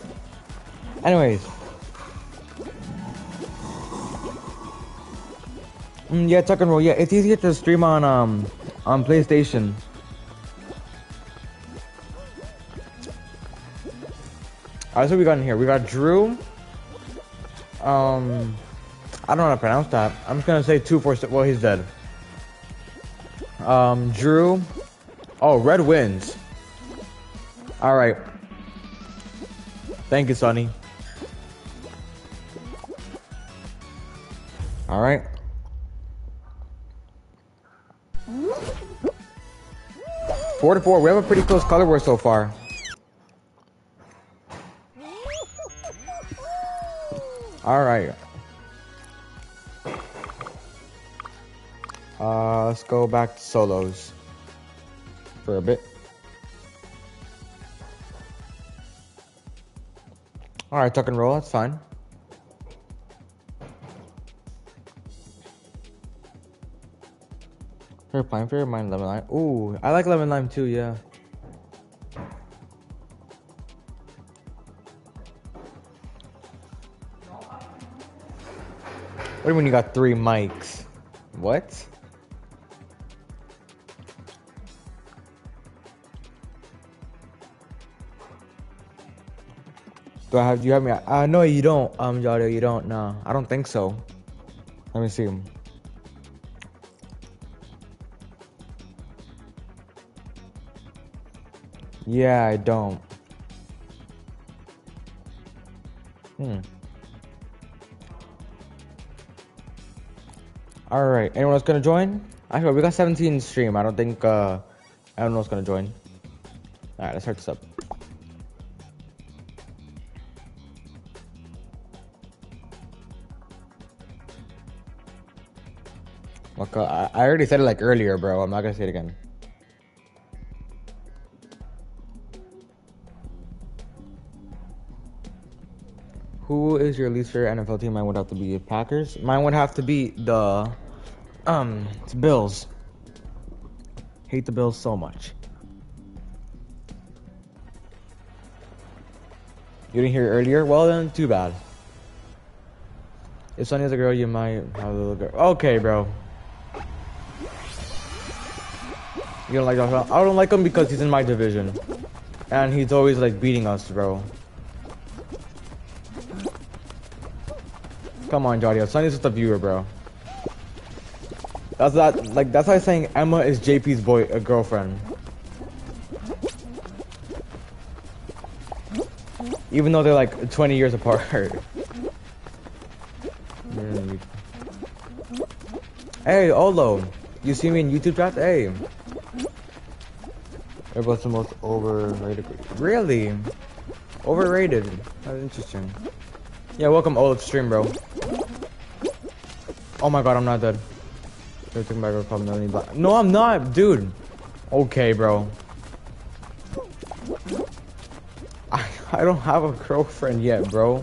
Anyways. Mm, yeah, Tuck and Roll. Yeah, it's easier to stream on um on PlayStation. Alright, so we got in here. We got Drew. Um, I don't know how to pronounce that. I'm just gonna say two four six. Well, he's dead. Um, Drew. Oh, Red wins. All right. Thank you, Sonny. All right. Four to four. We have a pretty close color war so far. All right. Uh, let's go back to solos for a bit. All right, tuck and roll. That's fine. Favorite pine, favorite mine, lemon lime. Ooh, I like lemon lime too. Yeah. What do you mean you got three mics? What? Do I have? Do you have me? Uh, no, you don't. Um, Jadio, you don't. No, I don't think so. Let me see. Yeah, I don't. Hmm. All right. Anyone else gonna join? Actually, we got seventeen stream. I don't think uh, I don't know what's gonna join. All right, let's start this up. Look, uh, I I already said it like earlier, bro. I'm not gonna say it again. Who is your least favorite N F L team? Mine would have to be Packers. Mine would have to be the um it's Bills. Hate the Bills so much. You didn't hear it earlier? Well then, too bad. If Sonny is a girl, you might have a little girl. Okay, bro. You don't like Josh Allen? I don't like him because he's in my division. And he's always like beating us, bro. Come on, Jody. Sonny's just a viewer, bro. That's that like that's like saying Emma is J P's boy a girlfriend. Even though they're like twenty years apart. Hey, Olo. You see me in YouTube chat? Hey. What's the most overrated? Really? Overrated. That's interesting. Yeah, welcome Olo to stream, bro. Oh my god, I'm not dead. They're taking back a Melanie Black. No, I'm not, dude. Okay, bro. I I don't have a girlfriend yet, bro.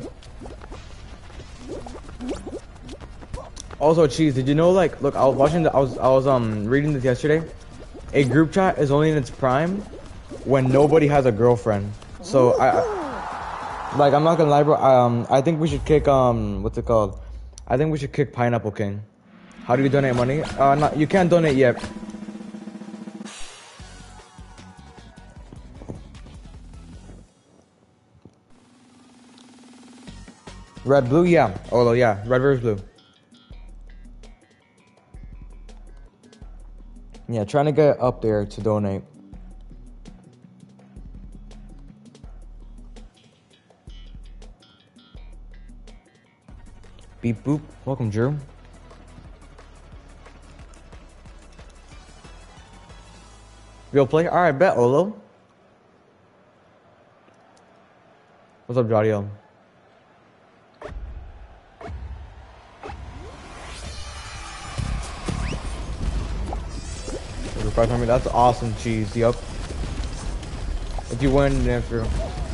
Also, cheese. Did you know? Like, look, I was watching. The, I was I was um reading this yesterday. A group chat is only in its prime when nobody has a girlfriend. So I, I like, I'm not gonna lie, bro. Um, I think we should kick um, what's it called? I think we should kick Pineapple King. How do you donate money? Uh, not, you can't donate yet. Red, blue, yeah. Oh, yeah. Red versus blue. Yeah, trying to get up there to donate. Beep boop. Welcome, Drew. Real play? Alright, bet, Olo. What's up, Jadio? That's awesome, cheese. Yup. If you win, then through.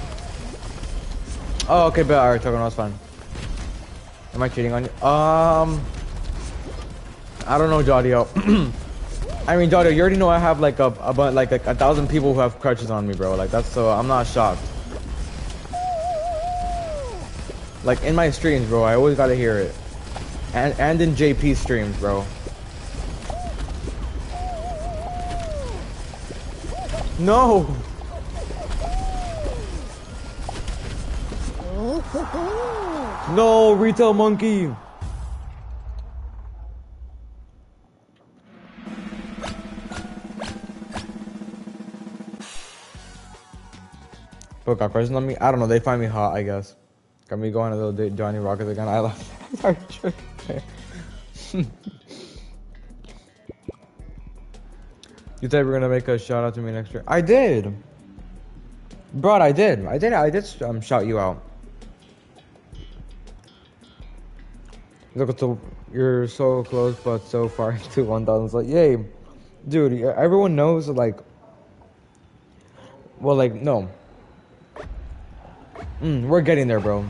Oh, okay, bet. Alright, Token, that's fine. Am I cheating on you? Um, I don't know, Jadio. I mean, Jadio, you already know I have like a, a like a, a thousand people who have crutches on me, bro. Like that's so I'm not shocked. Like in my streams, bro, I always gotta hear it, and and in J P streams, bro. No. No, retail monkey. Bro, got questions on me? I don't know. They find me hot, I guess. Got me going a little date Johnny Rockets again. I love it. You said we're gonna make a shout out to me next year. I did. Bro, I did. I did. I did um, shout you out. Look, so you're so close, but so far to one thousand. It's like, yay, dude. Everyone knows, like, well, like, no. Mm, we're getting there, bro.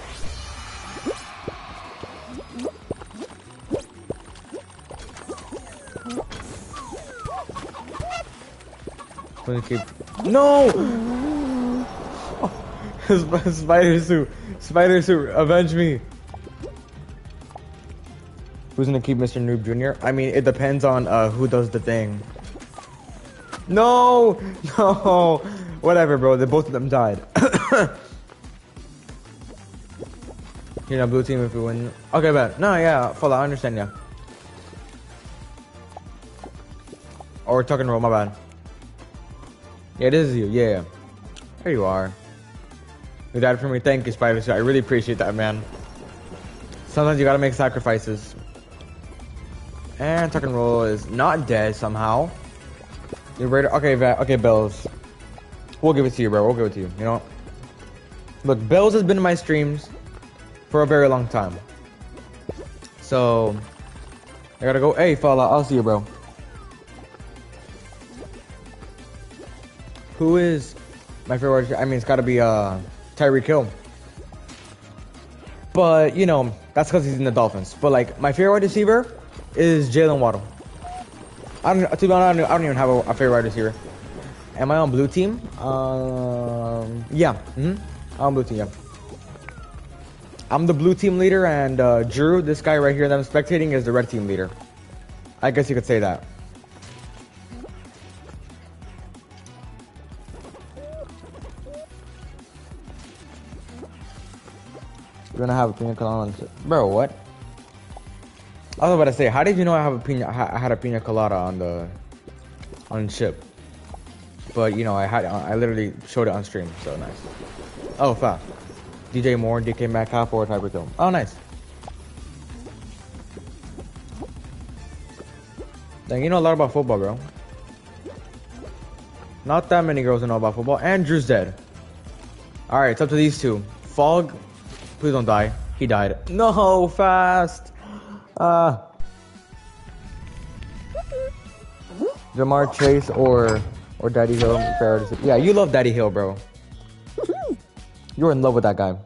Keep... No! Oh, Spider suit, Spider suit, avenge me. Who's gonna keep Mister Noob Junior? I mean, it depends on uh, who does the thing. No, no, whatever, bro. They both of them died. You're not blue team if we win. Okay, bet. No, yeah, follow. I understand, yeah. Oh, we're talking roll. My bad. Yeah, this is you. Yeah, yeah. There you are. You died for me. Thank you, Spider. I really appreciate that, man. Sometimes you gotta make sacrifices. And Tuck and Roll is not dead somehow. You're ready? Okay, okay, Bells. We'll give it to you, bro. We'll give it to you. You know. Look, Bells has been in my streams for a very long time. So I gotta go. Hey, fella, I'll see you, bro. Who is my favorite? I mean, it's gotta be uh Tyreek Hill. But you know, that's because he's in the Dolphins. But like, my favorite wide receiver is Jalen Waddle. I don't. To be honest, I don't, I don't even have a, a favorite wide receiver. Am I on blue team? Um, yeah. Mm-hmm. I'm on blue team. Yeah. I'm the blue team leader, and uh, Drew, this guy right here that I'm spectating, is the red team leader. I guess you could say that. We're gonna have a pina colada, bro. What? I was about to say, how did you know I have a pina? I had a pina colada on the on ship, but you know I had I literally showed it on stream, so nice. Oh, fuck. D J Moore, D K Metcalf, or Tyreek Hill. Oh, nice. Dang, you know a lot about football, bro. Not that many girls know about football. And Drew's dead. Alright, it's up to these two. Fog, please don't die. He died. No, fast. Uh, Jamar Chase or or Daddy Hill. Yeah, you love Daddy Hill, bro. You're in love with that guy.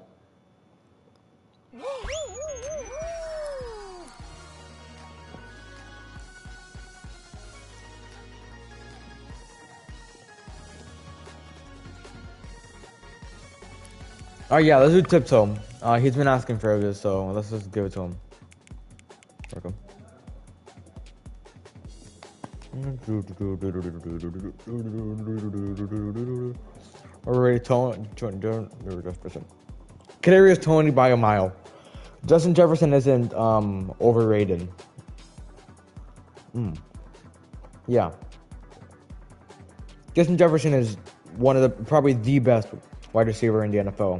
Oh yeah, let's do Tiptoe. Uh, he's been asking for this, so let's just give it to him. Welcome. Already Tony. Kadarius Toney by a mile. Justin Jefferson isn't um overrated. Mm. Yeah. Justin Jefferson is one of the probably the best wide receiver in the N F L.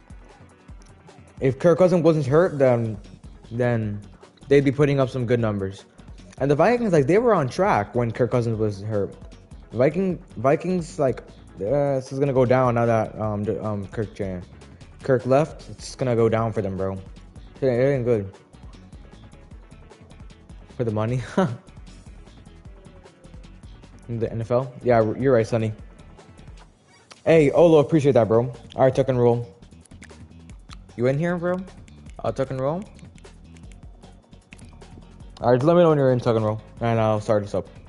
If Kirk Cousins wasn't hurt, then then they'd be putting up some good numbers. And the Vikings, like, they were on track when Kirk Cousins was hurt. Viking Vikings, like, uh, this is gonna go down now that um the, um Kirk Kirk left. It's gonna go down for them, bro. It ain't good for the money. In the N F L, yeah, you're right, Sonny. Hey, Olo, appreciate that, bro. All right, Tuck and Roll. You in here, bro? I'll Tuck and Roll. All right, just let me know when you're in Tuck and Roll, and I'll start this up.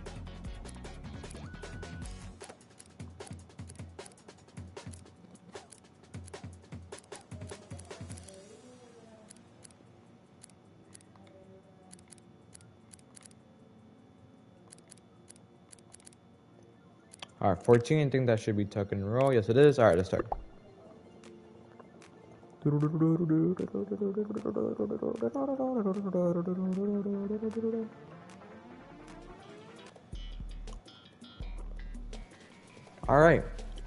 All right, fourteen. I think that should be Tuck and Roll. Yes, it is. All right, let's start. All right.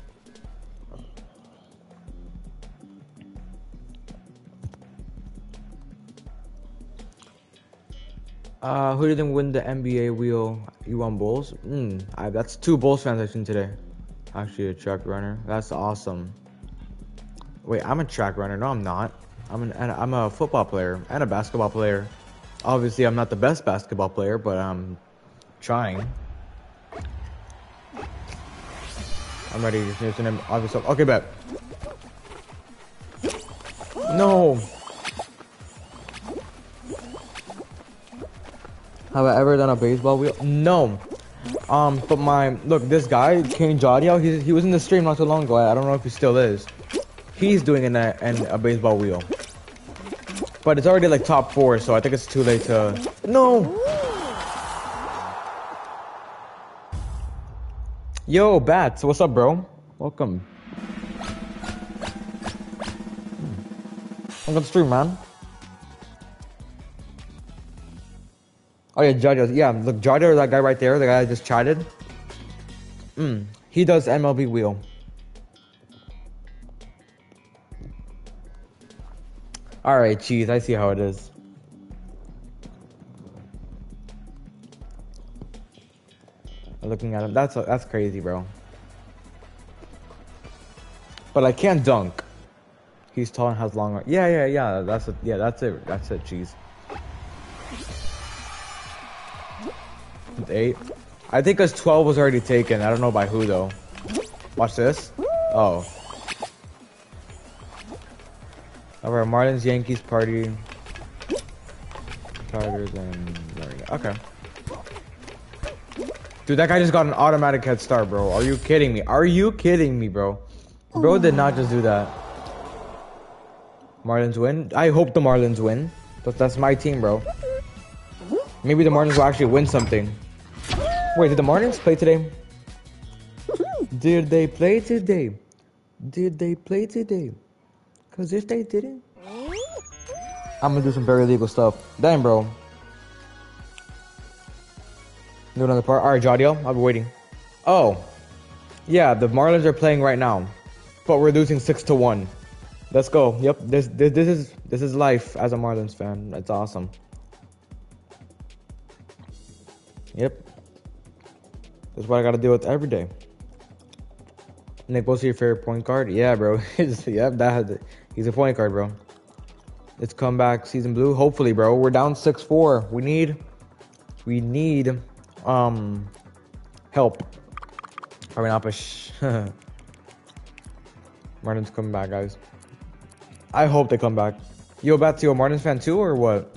Uh, who didn't win the N B A wheel? You won Bulls? Mm, I, that's two Bulls fans I've seen today. Actually, a track runner. That's awesome. Wait, I'm a track runner. No, I'm not. I'm an I'm a football player and a basketball player. Obviously, I'm not the best basketball player, but I'm trying. I'm ready. Just need to obviously. Okay, bet. No. Have I ever done a baseball wheel? No. Um, but my look, this guy Kane Jaudio, he he was in the stream not too long ago. I don't know if he still is. He's doing an, an a baseball wheel, but it's already like top four, so I think it's too late to. No. Yo, Bats, what's up, bro? Welcome. I'm gonna stream, man. Oh yeah, Jaudio. Yeah, look, Jaudio, that guy right there, the guy I just chatted. Mm, he does M L B wheel. All right, cheese. I see how it is. Looking at him, that's that's crazy, bro. But I can't dunk. He's tall and has long arms. Yeah, yeah, yeah. That's it. Yeah, that's it. That's it. Cheese. Eight. I think because twelve was already taken. I don't know by who though. Watch this. Oh. Alright, Marlins, Yankees party. Tigers and okay. Dude, that guy just got an automatic head start, bro. Are you kidding me? Are you kidding me, bro? Bro did not just do that. Marlins win. I hope the Marlins win. But that's my team, bro. Maybe the Marlins will actually win something. Wait, did the Marlins play today? Did they play today? Did they play today? Because if they didn't, I'm going to do some very illegal stuff. Damn, bro. Do another part. All right, Jadiel, I'll be waiting. Oh, yeah, the Marlins are playing right now, but we're losing six to one. Let's go. Yep, this this this is this is life as a Marlins fan. That's awesome. Yep, that's what I got to deal with every day. Nick, what's your favorite point guard? Yeah, bro. Yep, that he's a point guard, bro. It's comeback season blue. Hopefully, bro. We're down six four. We need we need. Um, help. Are we not push? Martin's coming back, guys. I hope they come back. Yo, Betsy, a Martins fan too, or what?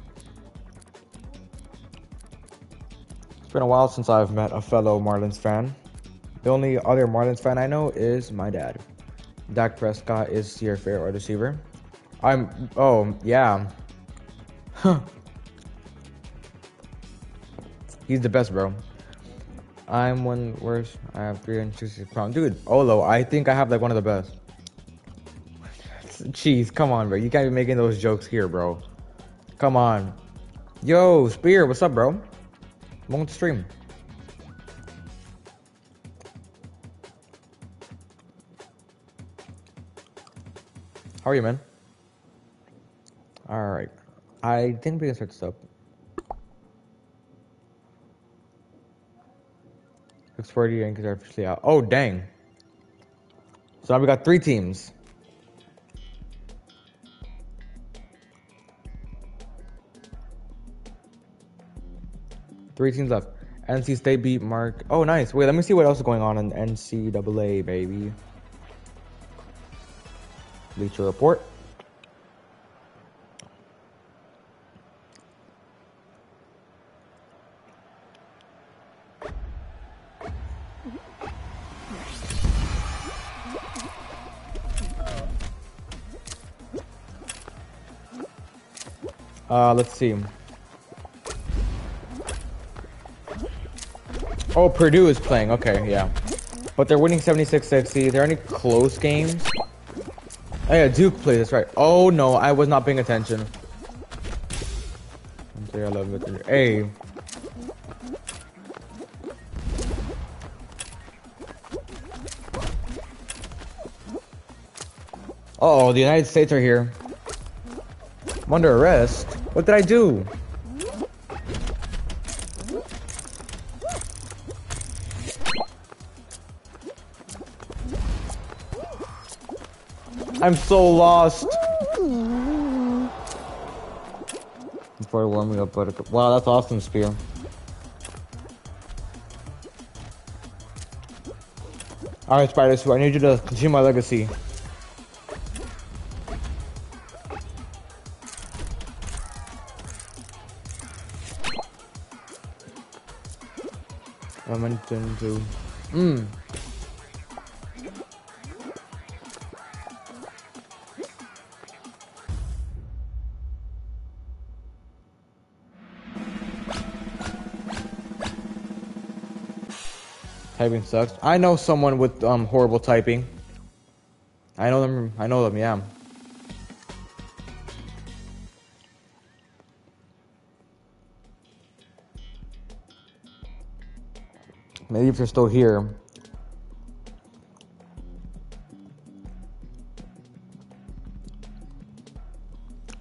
It's been a while since I've met a fellow Marlins fan. The only other Marlins fan I know is my dad. Dak Prescott is your favorite receiver. I'm. Oh yeah. Huh. He's the best, bro. I'm one worse. I have three hundred sixty pounds. Dude, Olo, I think I have like one of the best. Jeez, come on, bro. You can't be making those jokes here, bro. Come on. Yo, Spear, what's up, bro? I'm on the stream. How are you, man? Alright. I think we can start this up. six forty Yankees are officially out. Oh, dang. So now we got three teams. Three teams left. N C State beat Mark. Oh, nice. Wait, let me see what else is going on in N C double A, baby. Bleacher Report. Uh, let's see. Oh, Purdue is playing. Okay, yeah. But they're winning seventy-six sixty. Are there any close games? Oh, yeah, Duke plays. That's right. Oh, no. I was not paying attention. Hey. Uh oh, the United States are here. I'm under arrest. What did I do? I'm so lost. Before warming up, but wow, that's awesome, Spear. All right, Spider, so I need you to continue my legacy. I meant to. Mmm. Typing sucks. I know someone with um horrible typing. I know them. I know them. Yeah. Maybe if you're still here.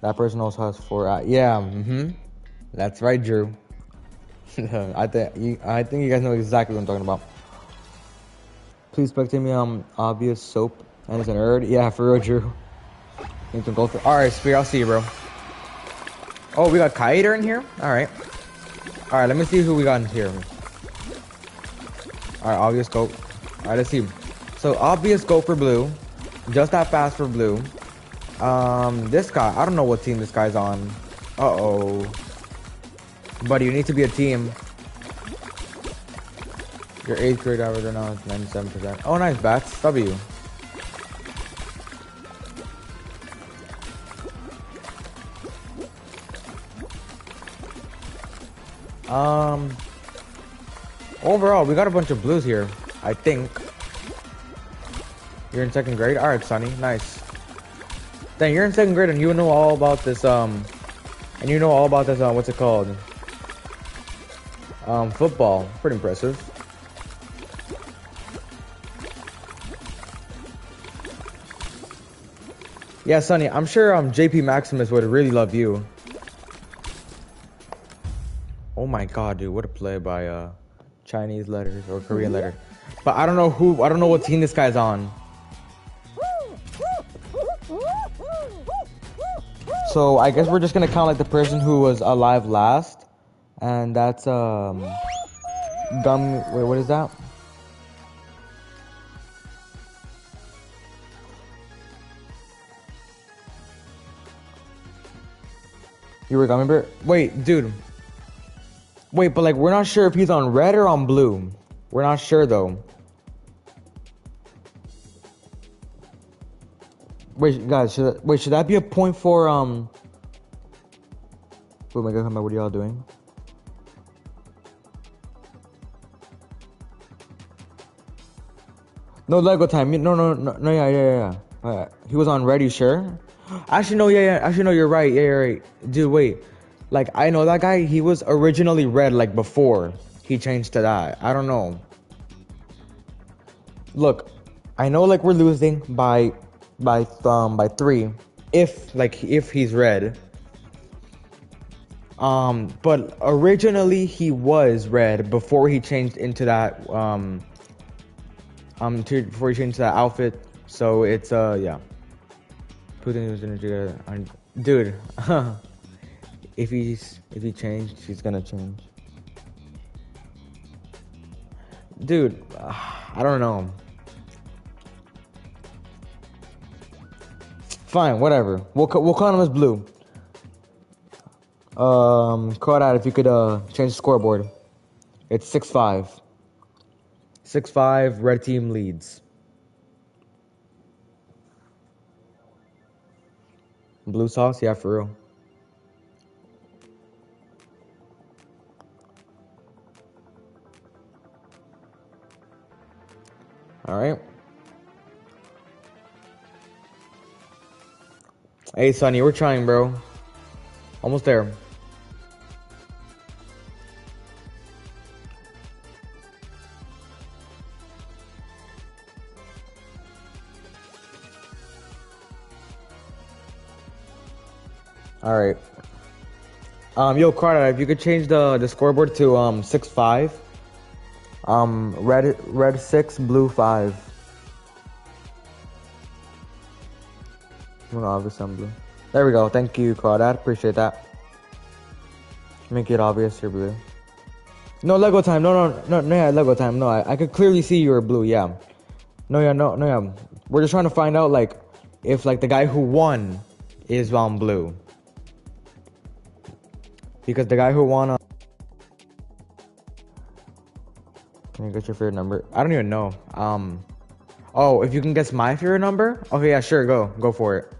That person also has four. Uh, yeah. Mm-hmm. That's right, Drew. I think you. I think you guys know exactly what I'm talking about. Please spectate me. Um, obvious soap and it's a nerd. Yeah, for real, Drew. You can go for. All right, Spear. I'll see you, bro. Oh, we got Kiter in here. All right. All right. Let me see who we got in here. All right, obvious go. All right, let's see. So obvious go for blue. Just that fast for blue. Um, this guy. I don't know what team this guy's on. Uh oh. Buddy, you need to be a team. Your eighth grade average right now is ninety-seven percent. Oh, nice, Bats. W. Um, overall, we got a bunch of blues here, I think. You're in second grade? Alright, Sonny. Nice. Then you're in second grade and you know all about this, um, and you know all about this, uh, what's it called? Um, football. Pretty impressive. Yeah, Sonny, I'm sure um J P Maximus would really love you. Oh my god, dude, what a play by uh Chinese letters or Korean letter. But I don't know who, I don't know what team this guy's on. So I guess we're just gonna count like the person who was alive last. And that's um Gum wait, what is that? You were Gummy Bear? Wait, dude. Wait, but like we're not sure if he's on red or on blue. We're not sure though. Wait, guys, should that, wait, should that be a point for um? Oh my god, what are y'all doing? No Lego time. No, no, no, no. Yeah, yeah, yeah. Uh, he was on red. You sure? Actually, no. Yeah, yeah. Actually, no. You're right. Yeah, you're right. Dude, wait. Like I know that guy. He was originally red. Like before he changed to that. I don't know. Look, I know like we're losing by by um by three if like if he's red. Um, but originally he was red before he changed into that um um to, before he changed that outfit. So it's uh yeah. Putting his energy on, dude. if he's if he changed, he's gonna change. Dude, uh, I don't know. Fine, whatever. We'll we'll call him as blue. Um, call out if you could uh change the scoreboard. It's six five. Six five. Red team leads. Blue sauce, yeah, for real. All right. Hey, Sonny, we're trying, bro. Almost there. All right. Um, yo, Carter, if you could change the the scoreboard to um six five. Um, red red six, blue five. I'm gonna obvious on blue. There we go. Thank you, Crawdad. Appreciate that. Make it obvious you're blue. No Lego time. No, no, no, no. Yeah, Lego time. No, I, I could clearly see you were blue. Yeah. No, yeah, no, no, yeah. We're just trying to find out like if like the guy who won is on blue. Because the guy who won. Uh, Can you get your favorite number? I don't even know. Um. Oh, if you can guess my favorite number? Okay, yeah, sure. Go, go for it.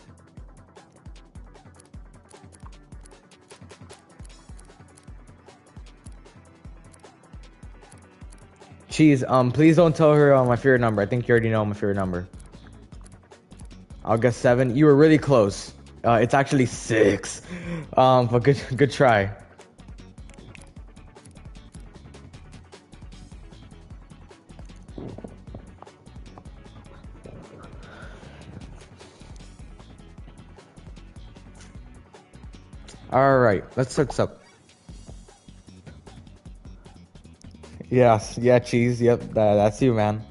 Cheese. Um, please don't tell her uh, my favorite number. I think you already know my favorite number. I'll guess seven. You were really close. Uh, it's actually six. Um, but good, good try. All right, let's search up. Yes, yeah, cheese. Yep, that, that's you, man.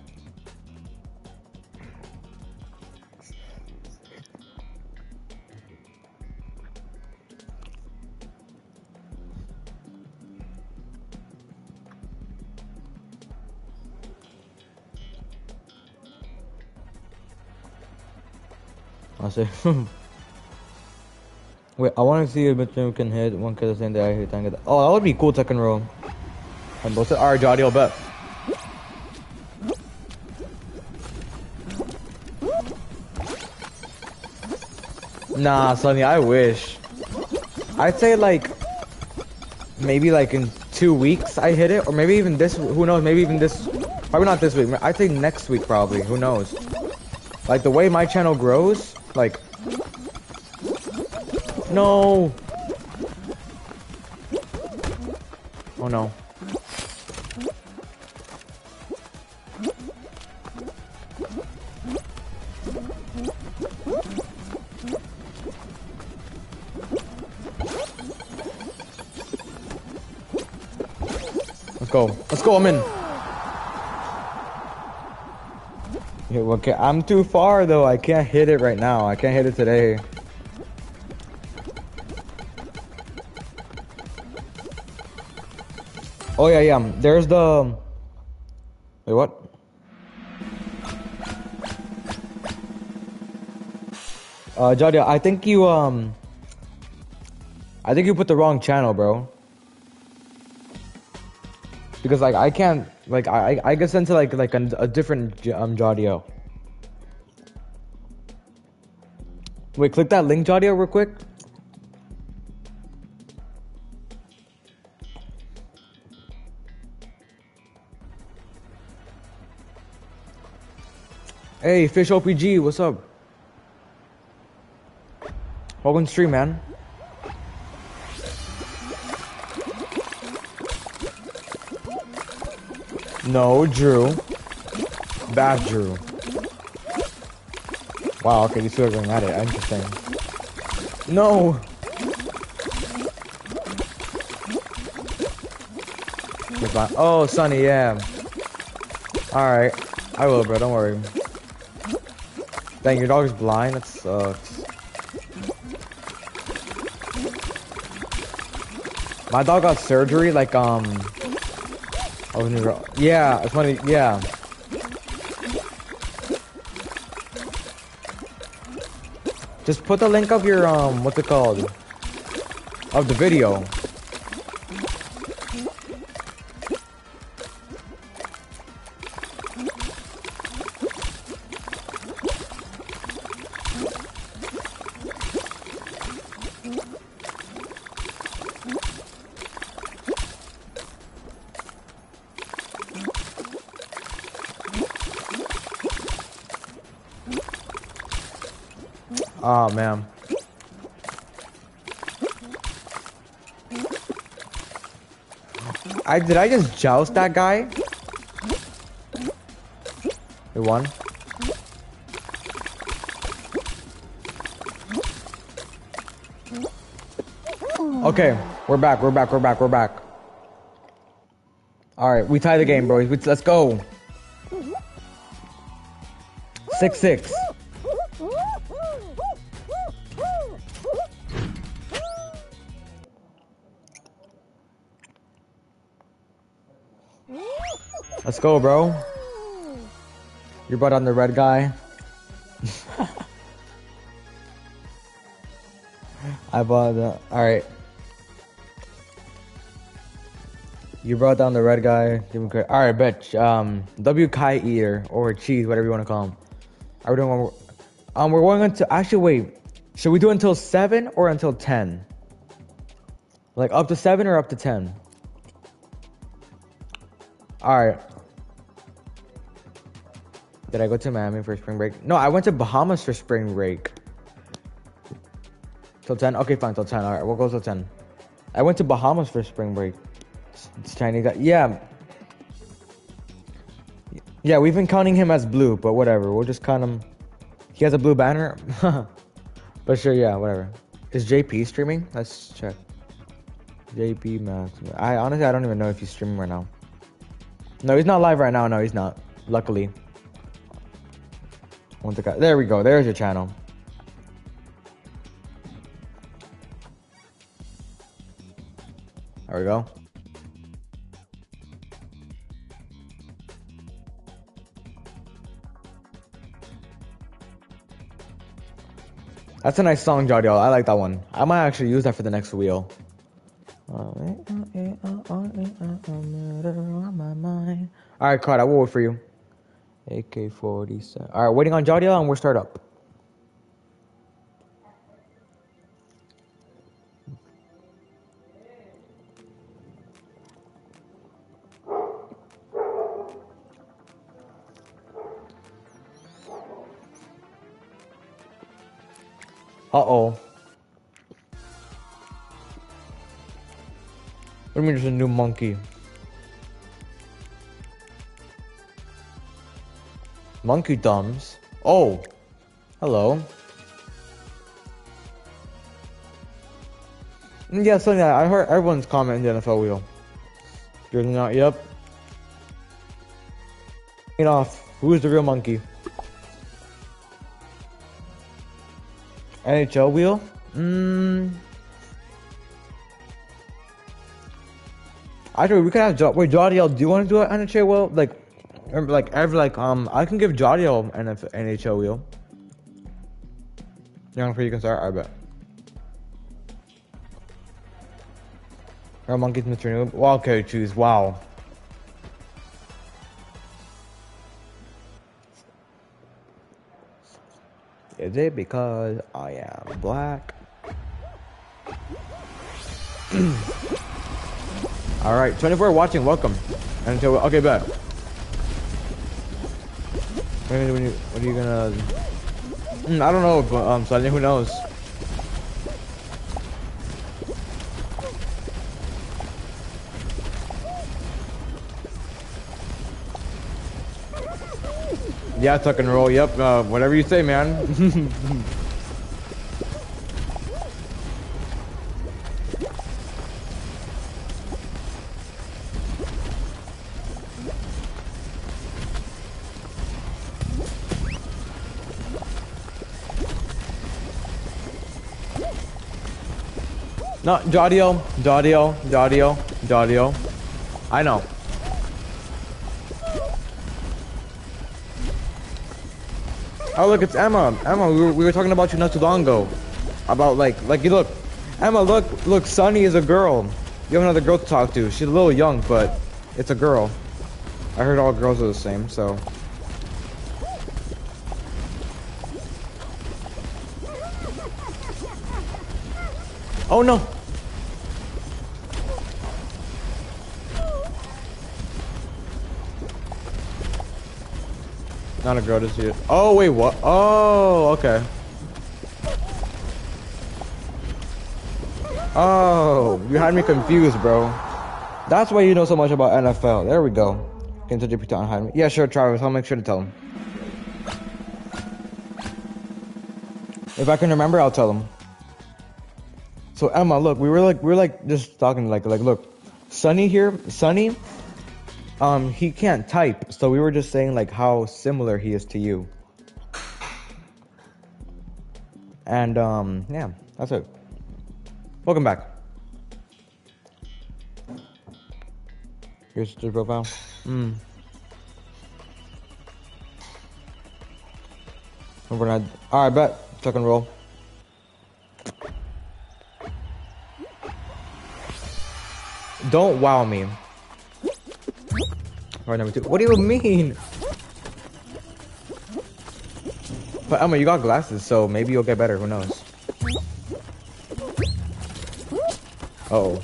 I'll say. Wait, I want to see if Mitchell can hit one kid the same day I hit Tanga. Oh, that would be cool, second row. And both are Jody, I'll bet. Nah, Sonny, I wish. I'd say like maybe like in two weeks I hit it, or maybe even this. Who knows? Maybe even this. Probably not this week. I'd say next week probably. Who knows? Like the way my channel grows, like. No. Oh no. Let's go. Let's go, I'm in. Yeah, okay, I'm too far though. I can't hit it right now. I can't hit it today. Oh yeah, yeah. There's the. Wait, what? Uh, Jadia, I think you um. I think you put the wrong channel, bro. Because like I can't like I I get sent to like like a, a different um Jadio. Wait, click that link, Jadio, real quick. Hey, Fish O P G, what's up? Welcome to stream, man. No, Drew. Bad Drew. Wow, okay, these two are going at it. Interesting. No! Oh, Sonny, yeah. Alright. I will, bro, don't worry. Dang, your dog's blind? That sucks. My dog got surgery, like, um... Oh, yeah, it's funny, yeah. Just put the link of your, um, what's it called? Of the video. Oh man. I did I just joust that guy? We won. Okay, we're back, we're back, we're back, we're back. Alright, we tie the game, bro. Let's go. six six. Let's go, bro. You brought on the red guy. I bought the. Alright. You brought down the red guy. Give him credit. Alright, bitch. Um, W Kai Eater or Cheese, whatever you want to call him. Are we doing one? Um, we're going into. Actually, wait. Should we do until seven or until ten? Like up to seven or up to ten? Alright. Did I go to Miami for spring break? No, I went to Bahamas for spring break. Till ten? Okay, fine, till ten. Alright, we'll go till ten. I went to Bahamas for spring break. It's Chinese guy. Yeah. Yeah, we've been counting him as blue, but whatever. We'll just count him. He has a blue banner. But sure, yeah, whatever. Is J P streaming? Let's check. J P Max. I honestly I don't even know if he's streaming right now. No, he's not live right now. No, he's not. Luckily. One the guy. There we go. There's your channel. There we go. That's a nice song, Jardio. I like that one. I might actually use that for the next wheel. Alright, Card, I will wait for you. A K forty-seven. Alright, waiting on Jardio and we'll start up. Uh-oh. What do you mean there's a new monkey? Monkey thumbs? Oh. Hello. Yeah, something like that. I heard everyone's commenting the N F L wheel. You're not, yep. Get off. Who is the real monkey? N H L wheel? Mmm. Actually, we could have jo wait, Jadiel, do you want to do an N H L wheel? Like, or like every like um, I can give Jadiel an N H L wheel. Young for you can start. I bet. Our monkeys, Mister Noob. Well, okay, choose. Wow. Is it because I am black? All right, twenty-four watching. Welcome. Until okay, bet. When are you, what are you gonna? Mm, I don't know, but um, Sunny, who knows? Yeah, tuck and roll. Yep. Uh, whatever you say, man. No, Jadiel, Jadiel, Jadiel, Jadiel. I know. Oh look, it's Emma. Emma, we were, we were talking about you not too long ago. About like, like you look, Emma, look, look, Sunny is a girl. You have another girl to talk to. She's a little young, but it's a girl. I heard all girls are the same, so. Oh no. Not a girl to see it. Oh wait, what? Oh, okay. Oh, you had me confused, bro. That's why you know so much about N F L. There we go. Can G P T hide me? Yeah, sure, Travis. I'll make sure to tell him. If I can remember, I'll tell him. So Emma, look, we were like, we were like just talking, like, like, look, Sunny here, Sunny. Um, he can't type, so we were just saying like how similar he is to you. And um, yeah, that's it. Welcome back. Here's the profile. Hmm. Overnight. All right, bet. Tuck and roll. Don't wow me. Alright, number two. What do you mean? But Emma, you got glasses, so maybe you'll get better. Who knows? Uh oh.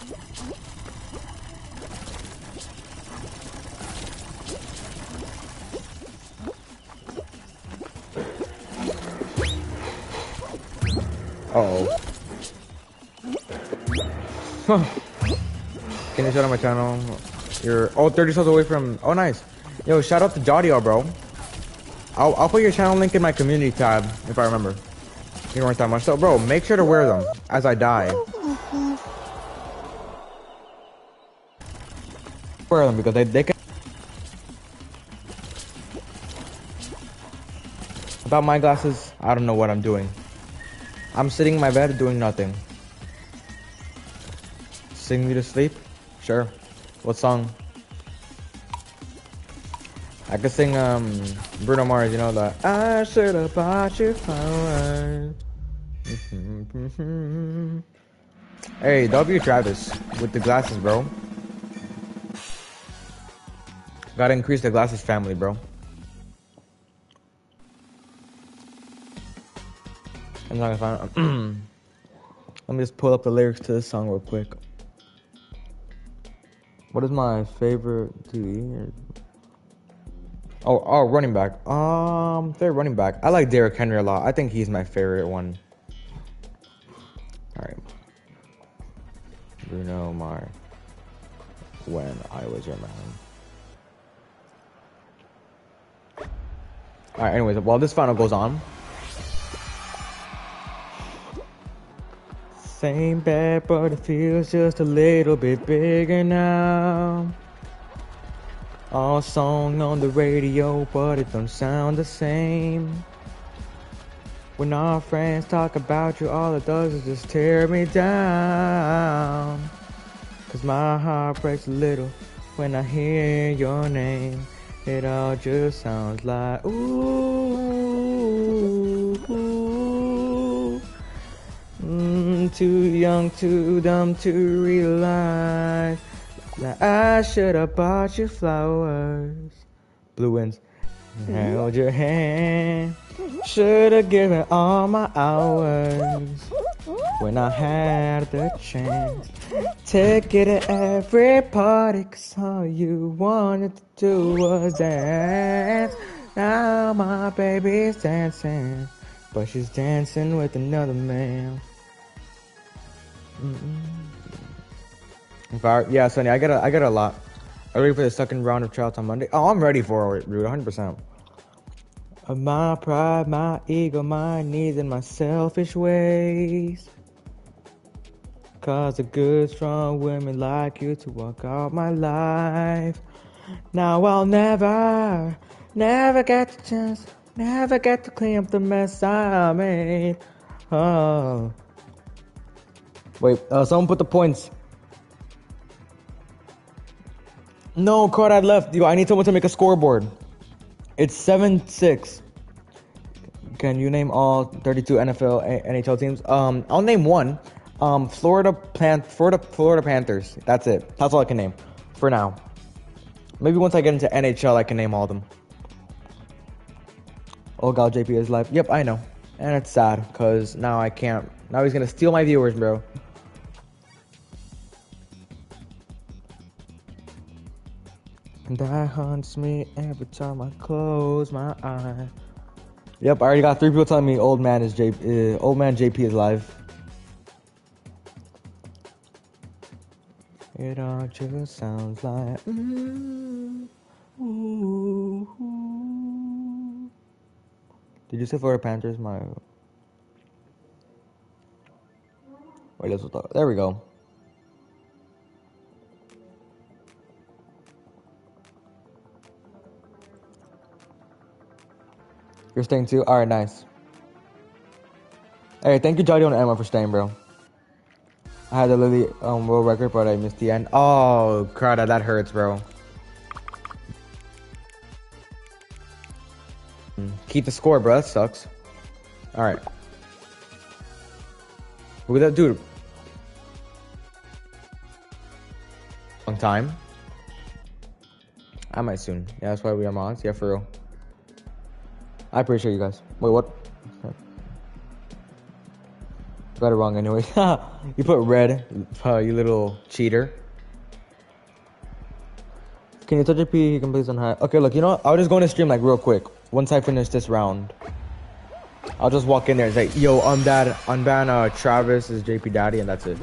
Uh oh. Huh. Can you shout out my channel? You're oh thirty subs away from. Oh nice. Yo, shout out to Jadiel, bro. I'll I'll put your channel link in my community tab if I remember. You weren't that much. So, bro, make sure to wear them as I die. Wear them because they, they can... Without my glasses, I don't know what I'm doing. I'm sitting in my bed doing nothing. Sing me to sleep? Sure. What song? I could sing um Bruno Mars, you know that I should have bought you flowers. Hey, W Travis with the glasses, bro. Gotta increase the glasses family, bro. I'm not gonna find. Let me just pull up the lyrics to this song real quick. What is my favorite T V? Oh, oh, running back. Um, favorite running back. I like Derrick Henry a lot. I think he's my favorite one. All right. Bruno Mars. When I Was Your Man. All right. Anyways, while this final goes on. Same bed, but it feels just a little bit bigger now. All song on the radio, but it don't sound the same. When our friends talk about you, all it does is just tear me down. Cause my heart breaks a little when I hear your name. It all just sounds like ooh, ooh. Mm, too young, too dumb to realize that I should have bought you flowers. Blue Winds. Held your hand. Should have given all my hours when I had the chance. Take it to every party, cause all you wanted to do was dance. Now my baby's dancing, but she's dancing with another man. Mm-mm. If I, yeah, Sonny, I get a, I get a lot. Are you ready for the second round of trials on Monday? Oh, I'm ready for it, dude, one hundred percent. Of my pride, my ego, my needs, and my selfish ways. Cause a good, strong women like you to walk out my life. Now I'll never, never get the chance, never get to clean up the mess I made. Oh. Wait, uh, someone put the points. No, Crawdad left. Yo, I need someone to make a scoreboard. It's seven six. Can you name all thirty-two N F L, N H L teams? Um, I'll name one. Um, Florida Pan, Florida, Florida Panthers. That's it. That's all I can name for now. Maybe once I get into N H L, I can name all of them. Oh God, J P is live. Yep, I know, and it's sad because now I can't. Now he's gonna steal my viewers, bro. And that haunts me every time I close my eyes. Yep, I already got three people telling me old man is J uh, old man J P is live. It all just sounds like mm, ooh, ooh. Did you say Florida Panthers? My wait, let's talk. There we go. You're staying too? Alright, nice. Hey, thank you, Jody and Emma, for staying, bro. I had the Lily um, world record, but I missed the end. Oh, crud, that hurts, bro. Keep the score, bro. That sucks. Alright. Look at that dude. Long time. I might soon. Yeah, that's why we are mods. Yeah, for real. I appreciate you guys. Wait, what? Got it wrong anyway. You put red, uh, you little cheater. Can you touch a P? You can please on high. Okay, look, you know what? I'll just go in the stream like real quick. Once I finish this round, I'll just walk in there and say, yo, unban, unban uh, Travis is J P Daddy, and that's it.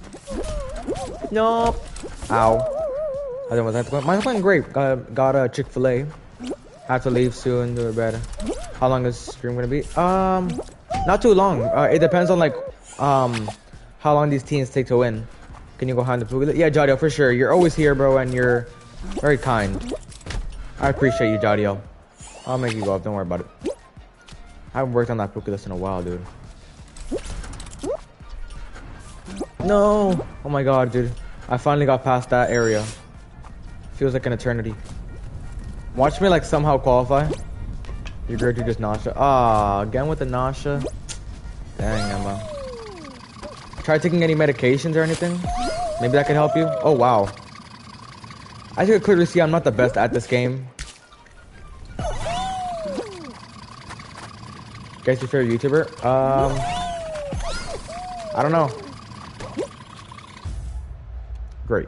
No. Ow. I don't know. Mine's playing great. Got, got a Chick-fil-A. Have to leave soon to bed. How long is the stream gonna be? Um, Not too long. Uh, it depends on like um how long these teams take to win. Can you go hand the Pugilist? Yeah, Jadio, for sure. You're always here, bro, and you're very kind. I appreciate you, Jadio. I'll make you go up. Don't worry about it. I haven't worked on that Pugilist in a while, dude. No! Oh my god, dude. I finally got past that area. Feels like an eternity. Watch me like somehow qualify. You're good, you just nausea. Ah, again with the nausea. Dang, Emma. Try taking any medications or anything? Maybe that could help you? Oh, wow. As you can clearly see, I'm not the best at this game. Guess your favorite YouTuber? Um, I don't know. Great.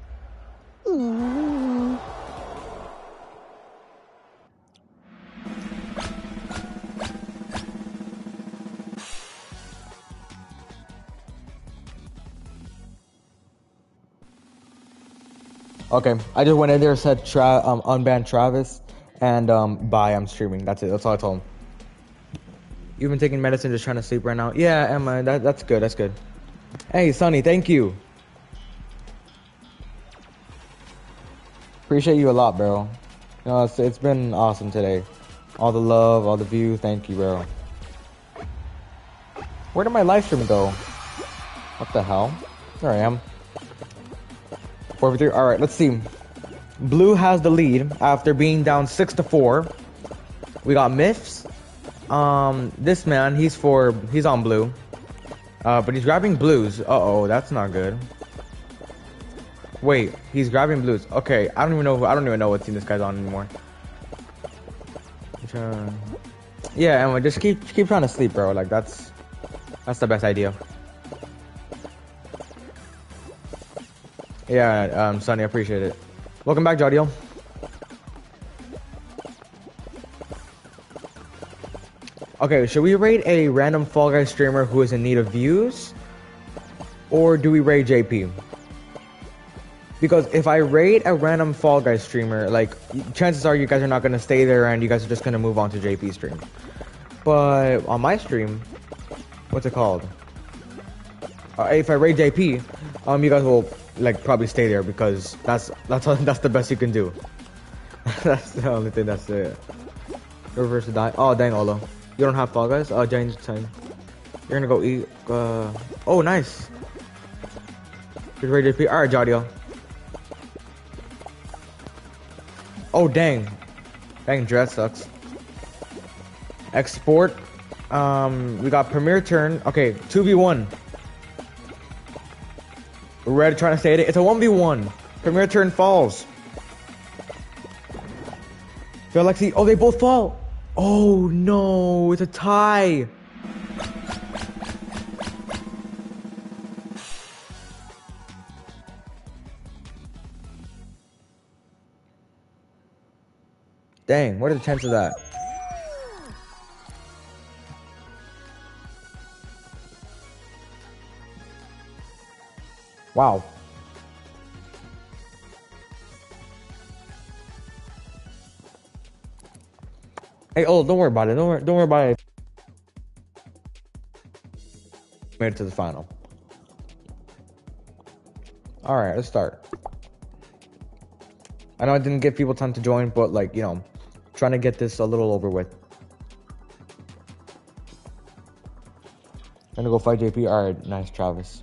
Okay, I just went in there, said tra um, unban Travis, and um, bye, I'm streaming. That's it. That's all I told him. You've been taking medicine, just trying to sleep right now. Yeah, Emma, that, that's good. That's good. Hey, Sonny, thank you. Appreciate you a lot, bro. You know, it's, it's been awesome today. All the love, all the views. Thank you, bro. Where did my live stream go? What the hell? There I am. Four for three. All right, let's see. Blue has the lead after being down six to four. We got Myths. Um, this man, he's for he's on blue, uh, but he's grabbing blues. Uh oh, that's not good. Wait, he's grabbing blues. Okay, I don't even know. Who, I don't even know what team this guy's on anymore. Uh, yeah, and just keep keep trying to sleep, bro. Like that's that's the best idea. Yeah, um, Sonny, I appreciate it. Welcome back, Jadiel. Okay, should we raid a random Fall Guys streamer who is in need of views? Or do we raid J P? Because if I raid a random Fall Guys streamer, like, chances are you guys are not going to stay there and you guys are just going to move on to J P stream. But on my stream, what's it called? Uh, if I raid J P, um, you guys will like probably stay there because that's that's that's the best you can do. That's the only thing that's it. Reverse to die. Oh dang, Olo, you don't have Fall Guys? Oh, James, time. You're gonna go eat. Uh, oh, nice. Get ready to J P. All right, Jadio. Oh dang, dang, dress sucks. Export. Um, we got Premier Turn. Okay, two v one. Red trying to stay it. It's a one v one. Premier Turn falls. Galaxy. Oh, they both fall. Oh no, it's a tie. Dang, what are the chances of that? Wow. Hey, oh, don't worry about it. Don't worry, don't worry about it. Made it to the final. All right, let's start. I know I didn't give people time to join, but like, you know, trying to get this a little over with. Gonna go fight J P. All right, nice, Travis.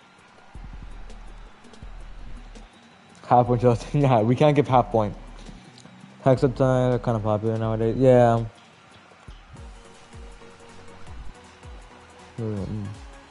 Half point just yeah, we can't give half point. Hacks up time are kind of popular nowadays. Yeah. Mm.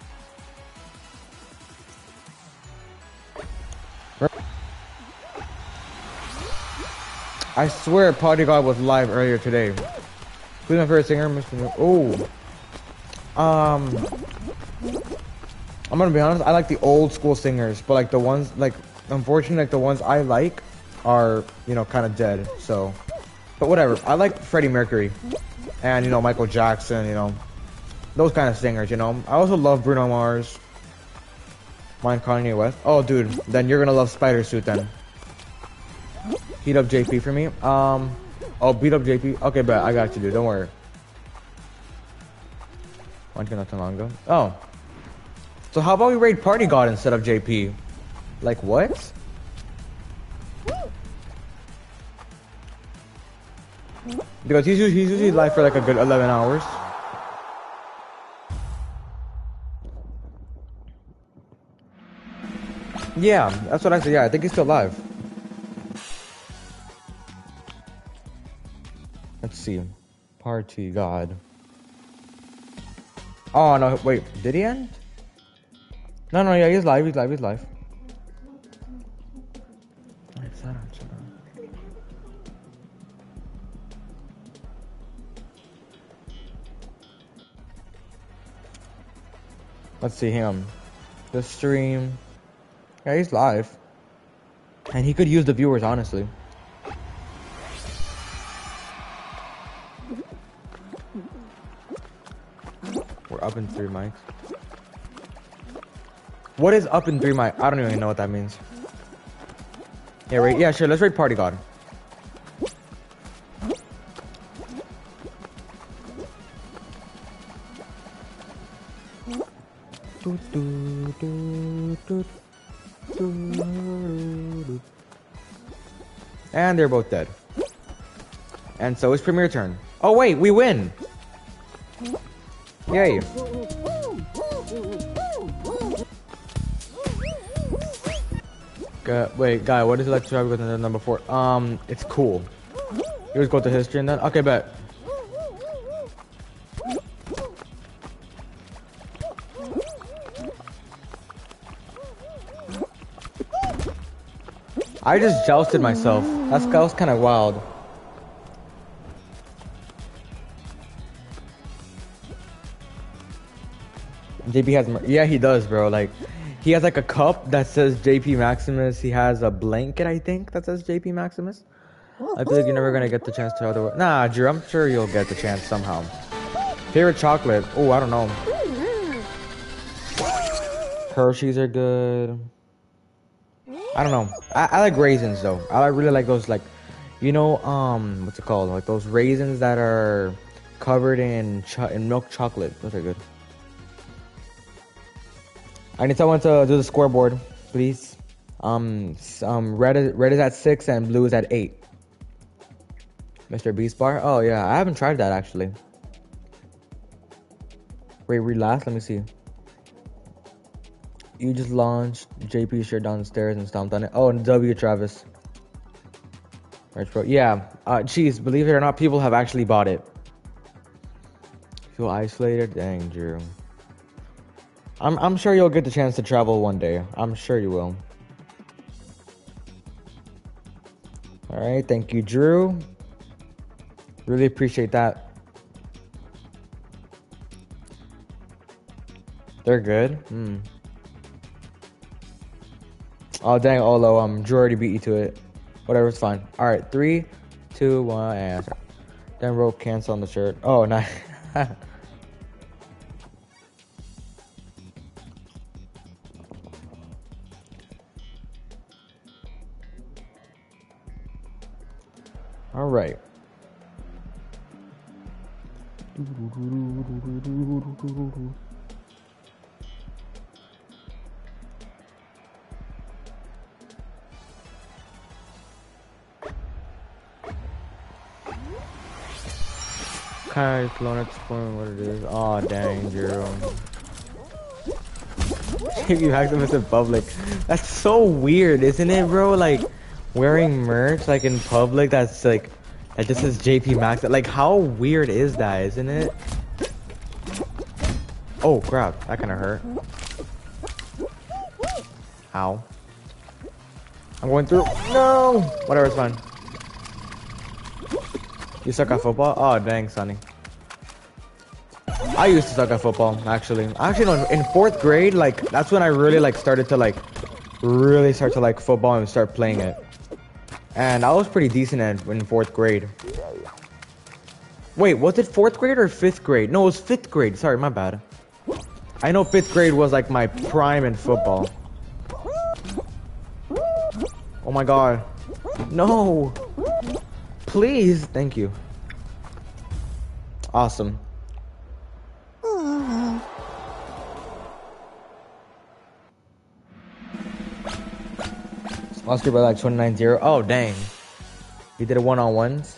I swear Party God was live earlier today. Who's my favorite singer? Mister Oh. Um I'm gonna be honest, I like the old school singers, but like the ones like unfortunately, like the ones I like are, you know, kind of dead. So, but whatever. I like Freddie Mercury, and you know Michael Jackson. You know, those kind of singers. You know, I also love Bruno Mars. Mine Kanye West. Oh, dude, then you're gonna love Spider Suit then. Beat up J P for me. Um, oh, beat up J P. Okay, bet I got you, dude. Don't worry. Watching not too long ago. Oh. So how about we raid Party God instead of J P? Like what? Because he's usually, he's usually live for like a good eleven hours. Yeah, that's what I said. Yeah, I think he's still live. Let's see. Party God. Oh no, wait, did he end? No, no, yeah, he's live, he's live, he's live. Let's see him. The stream. Yeah, he's live. And he could use the viewers, honestly. We're up in three mics. What is up in three mics? I don't even know what that means. Yeah, right. Yeah, sure. Let's raid Party God. And they're both dead. And so it's Premier turn. Oh wait, we win! Yay! Uh, wait, guy, what is it like to travel with number four? Um, it's cool. You just go to history and then okay, bet. I just jousted myself. That's, that was kind of wild. J P has, yeah, he does, bro. Like, he has like a cup that says J P Maximus. He has a blanket, I think, that says J P Maximus. I feel like you're never gonna get the chance to other. Nah, Drew, I'm sure you'll get the chance somehow. Favorite chocolate? Oh, I don't know. Hershey's are good. I don't know. I, I like raisins though. I really like those, like, you know, um, what's it called? Like those raisins that are covered in cho in milk chocolate. Those are good. I need someone to do the scoreboard, please. Um, um, red is red is at six and blue is at eight. Mister Beast Bar. Oh yeah, I haven't tried that actually. Wait, read last. Let me see. You just launched J P shirt downstairs and stomped on it. Oh, and W Travis. Right, bro. Yeah. Uh, geez, believe it or not, people have actually bought it. Feel isolated? Dang, Drew. I'm I'm sure you'll get the chance to travel one day. I'm sure you will. All right, thank you, Drew. Really appreciate that. They're good. Hmm. Oh dang, Olo. Um, Drew already beat you to it. Whatever, it's fine. All right, three, two, one, and then rope cancel on the shirt. Oh, nice. All right. Kind of clone explain what it is. Oh dang, Drew. You hacked them in public. That's so weird, isn't it, bro? Like wearing merch like in public. That's like that just says J P Max. Like how weird is that, isn't it? Oh crap, that kind of hurt. Ow. I'm going through. No. Whatever, it's fine. You suck at football? Oh, dang, Sonny. I used to suck at football, actually. Actually, no, in fourth grade, like, that's when I really, like, started to, like, really start to like football and start playing it. And I was pretty decent at in fourth grade. Wait, was it fourth grade or fifth grade? No, it was fifth grade. Sorry, my bad. I know fifth grade was, like, my prime in football. Oh, my God. No. Please. Thank you. Awesome. Lost it by like twenty-nine zero. Oh, dang. He did it one-on-ones.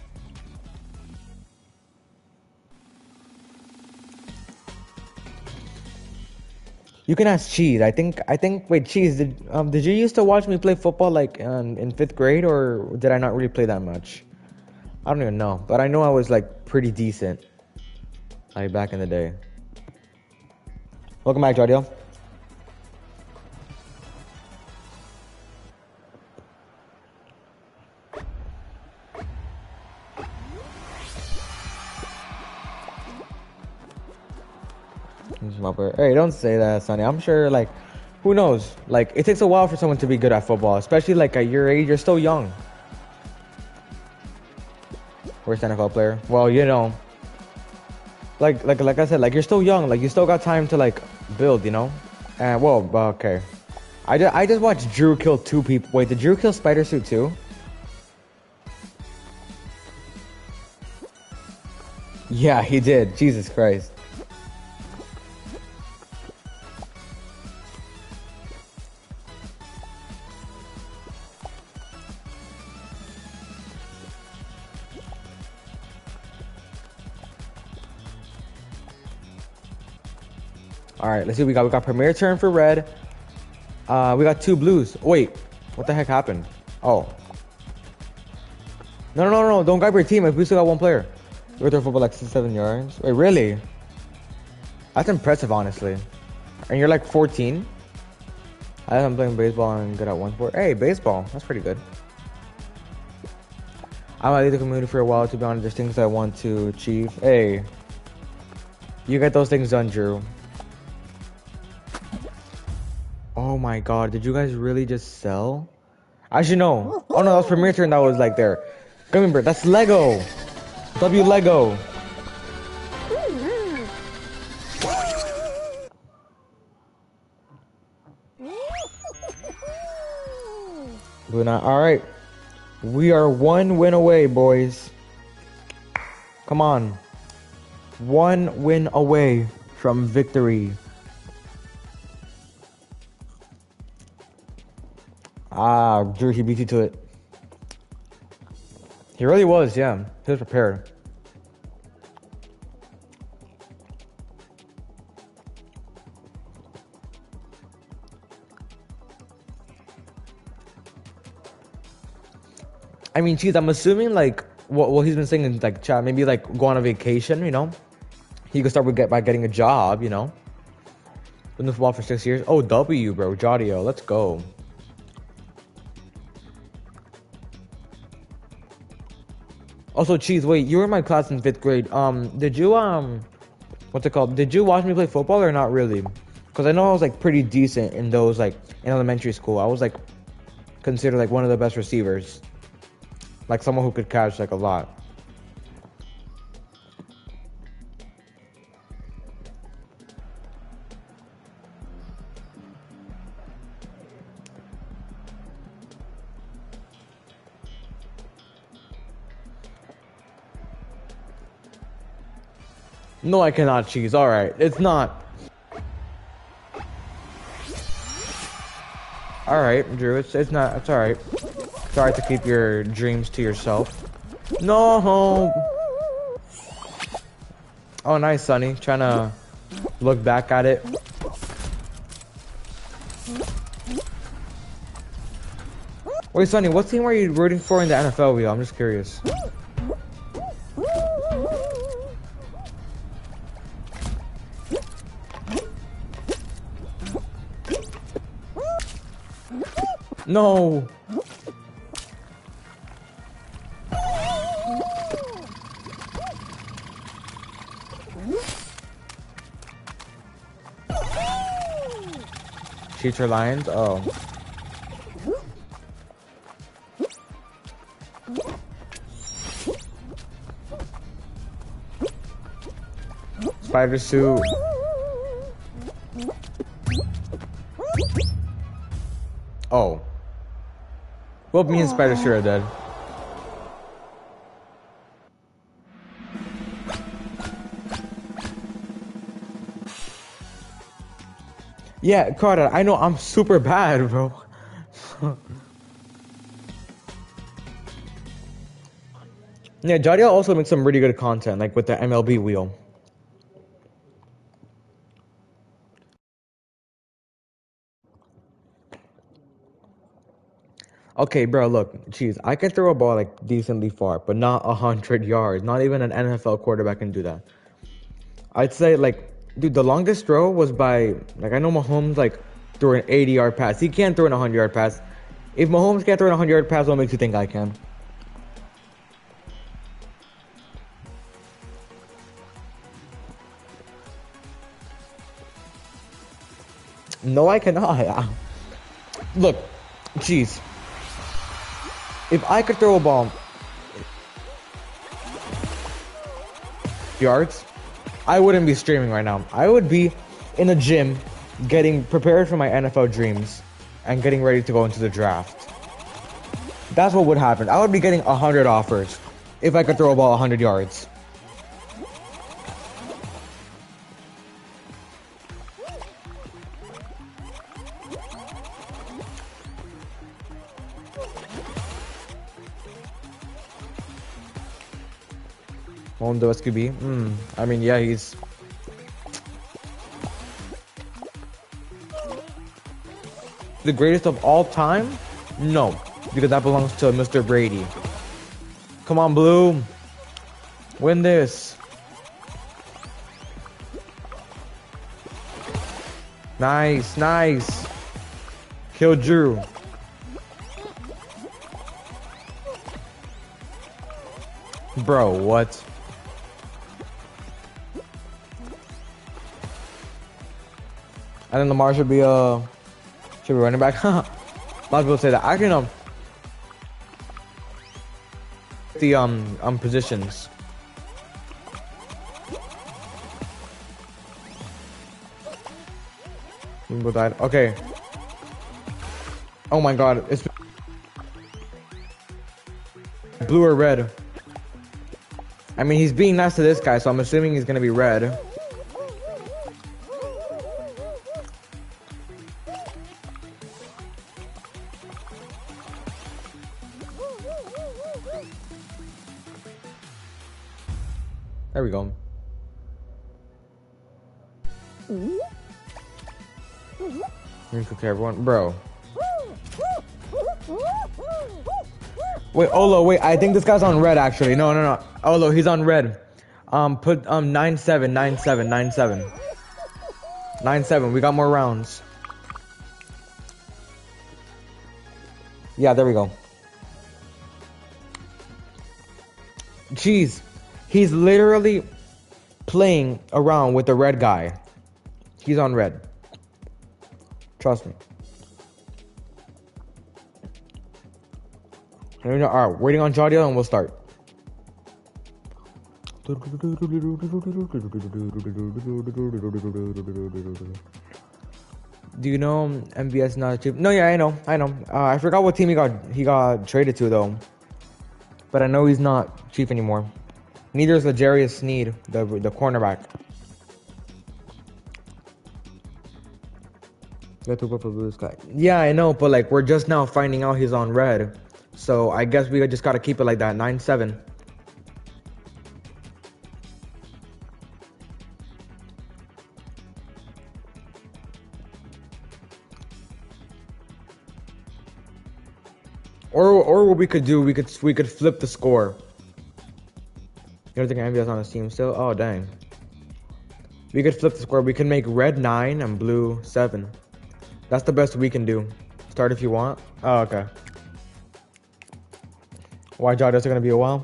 You can ask Cheese. I think, I think, wait, Cheese, did, um, did you used to watch me play football like um, in fifth grade, or did I not really play that much? I don't even know, but I know I was like pretty decent, like back in the day. Welcome back, Jardiel. Hey, don't say that, Sonny. I'm sure, like, who knows? Like, it takes a while for someone to be good at football, especially like at your age. You're still young. Worst N F L player? Well, you know, like, like, like I said, like you're still young. Like you still got time to like build, you know. And well, okay. I just, I just watched Drew kill two people. Wait, did Drew kill Spider Suit too? Yeah, he did. Jesus Christ. All right, let's see what we got. We got Premier Turn for red. Uh, we got two blues. Wait, what the heck happened? Oh. No, no, no, no. Don't grab your team if we still got one player. We're there for like six, seven yards. Wait, really? That's impressive, honestly. And you're like fourteen? I am playing baseball and good at one sport. Hey, baseball. That's pretty good. I might leave the community for a while, to be honest. There's things I want to achieve. Hey. You get those things done, Drew. Oh my god, did you guys really just sell? Actually, no. Oh no, that was Premier Turn that was like there. Gummy Bear, that's Lego. W Lego. Luna, alright. We are one win away, boys. Come on. One win away from victory. Ah, Drew, he beat you to it. He really was, yeah. He was prepared. I mean, geez, I'm assuming like what what he's been saying in like chat, maybe like go on a vacation, you know? He could start with get by getting a job, you know? Been in football for six years. Oh, W, bro, Jardio, let's go. Also, Cheese, wait, you were in my class in fifth grade. Um, did you, um, what's it called? Did you watch me play football or not really? Because I know I was, like, pretty decent in those, like, in elementary school. I was, like, considered, like, one of the best receivers. Like, someone who could catch, like, a lot. No, I cannot, Cheese. All right. It's not. All right, Drew. It's, it's not. It's all right. It's all right to keep your dreams to yourself. No. Oh, nice, Sonny. Trying to look back at it. Wait, Sonny, what team are you rooting for in the N F L wheel? I'm just curious. No. Cheater Lions? Oh. Spider suit. Oh. Well, me and Spider sure are dead. Yeah, Carter, I know I'm super bad, bro. Yeah, Jadiel also makes some really good content, like with the M L B wheel. Okay, bro, look, jeez, I can throw a ball like decently far, but not a hundred yards. Not even an N F L quarterback can do that. I'd say like, dude, the longest throw was by like I know Mahomes like threw an eighty yard pass. He can't throw an hundred yard pass. If Mahomes can't throw an hundred yard pass, what makes you think I can? No, I cannot. Look, jeez. If I could throw a ball yards, I wouldn't be streaming right now. I would be in the gym getting prepared for my N F L dreams and getting ready to go into the draft. That's what would happen. I would be getting one hundred offers if I could throw a ball one hundred yards. Mondo S Q B? Hmm. I mean, yeah, he's... the greatest of all time? No. Because that belongs to Mister Brady. Come on, Blue. Win this. Nice, nice. Kill Drew. Bro, what? And then Lamar should be uh should be running back. A lot of people say that. I can um the um um positions. People died. Okay. Oh my god, it's blue or red. I mean, he's being nice to this guy, so I'm assuming he's gonna be red. There we go. You cook everyone, bro. Wait, Olo, wait. I think this guy's on red. Actually, no, no, no. Olo, he's on red. Um, put um nine seven, nine seven, nine seven, nine seven. We got more rounds. Yeah, there we go. Jeez. He's literally playing around with the red guy. He's on red. Trust me. Alright, waiting on Jadiel and we'll start. Do you know M B S not cheap? No, yeah, I know, I know. Uh, I forgot what team he got he got traded to though. But I know he's not chief anymore. Neither is L'Jarius Sneed, the the cornerback. Yeah, I know, but like we're just now finding out he's on red, so I guess we just gotta keep it like that. nine seven. Or or what we could do, we could we could flip the score. You don't think M B S on his team still? Oh dang. We could flip the score. We can make red nine and blue seven. That's the best we can do. Start if you want. Oh, okay. Why Jadiel is gonna be a while?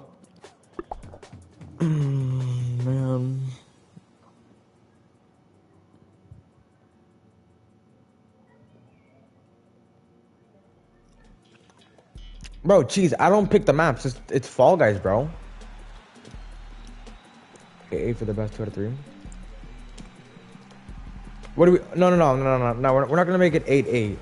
Man. Bro, jeez, I don't pick the maps. It's, it's Fall Guys, bro. Okay, eight for the best, two out of three. What do we? No, no, no, no, no, no. We're, we're not gonna make it eight eight.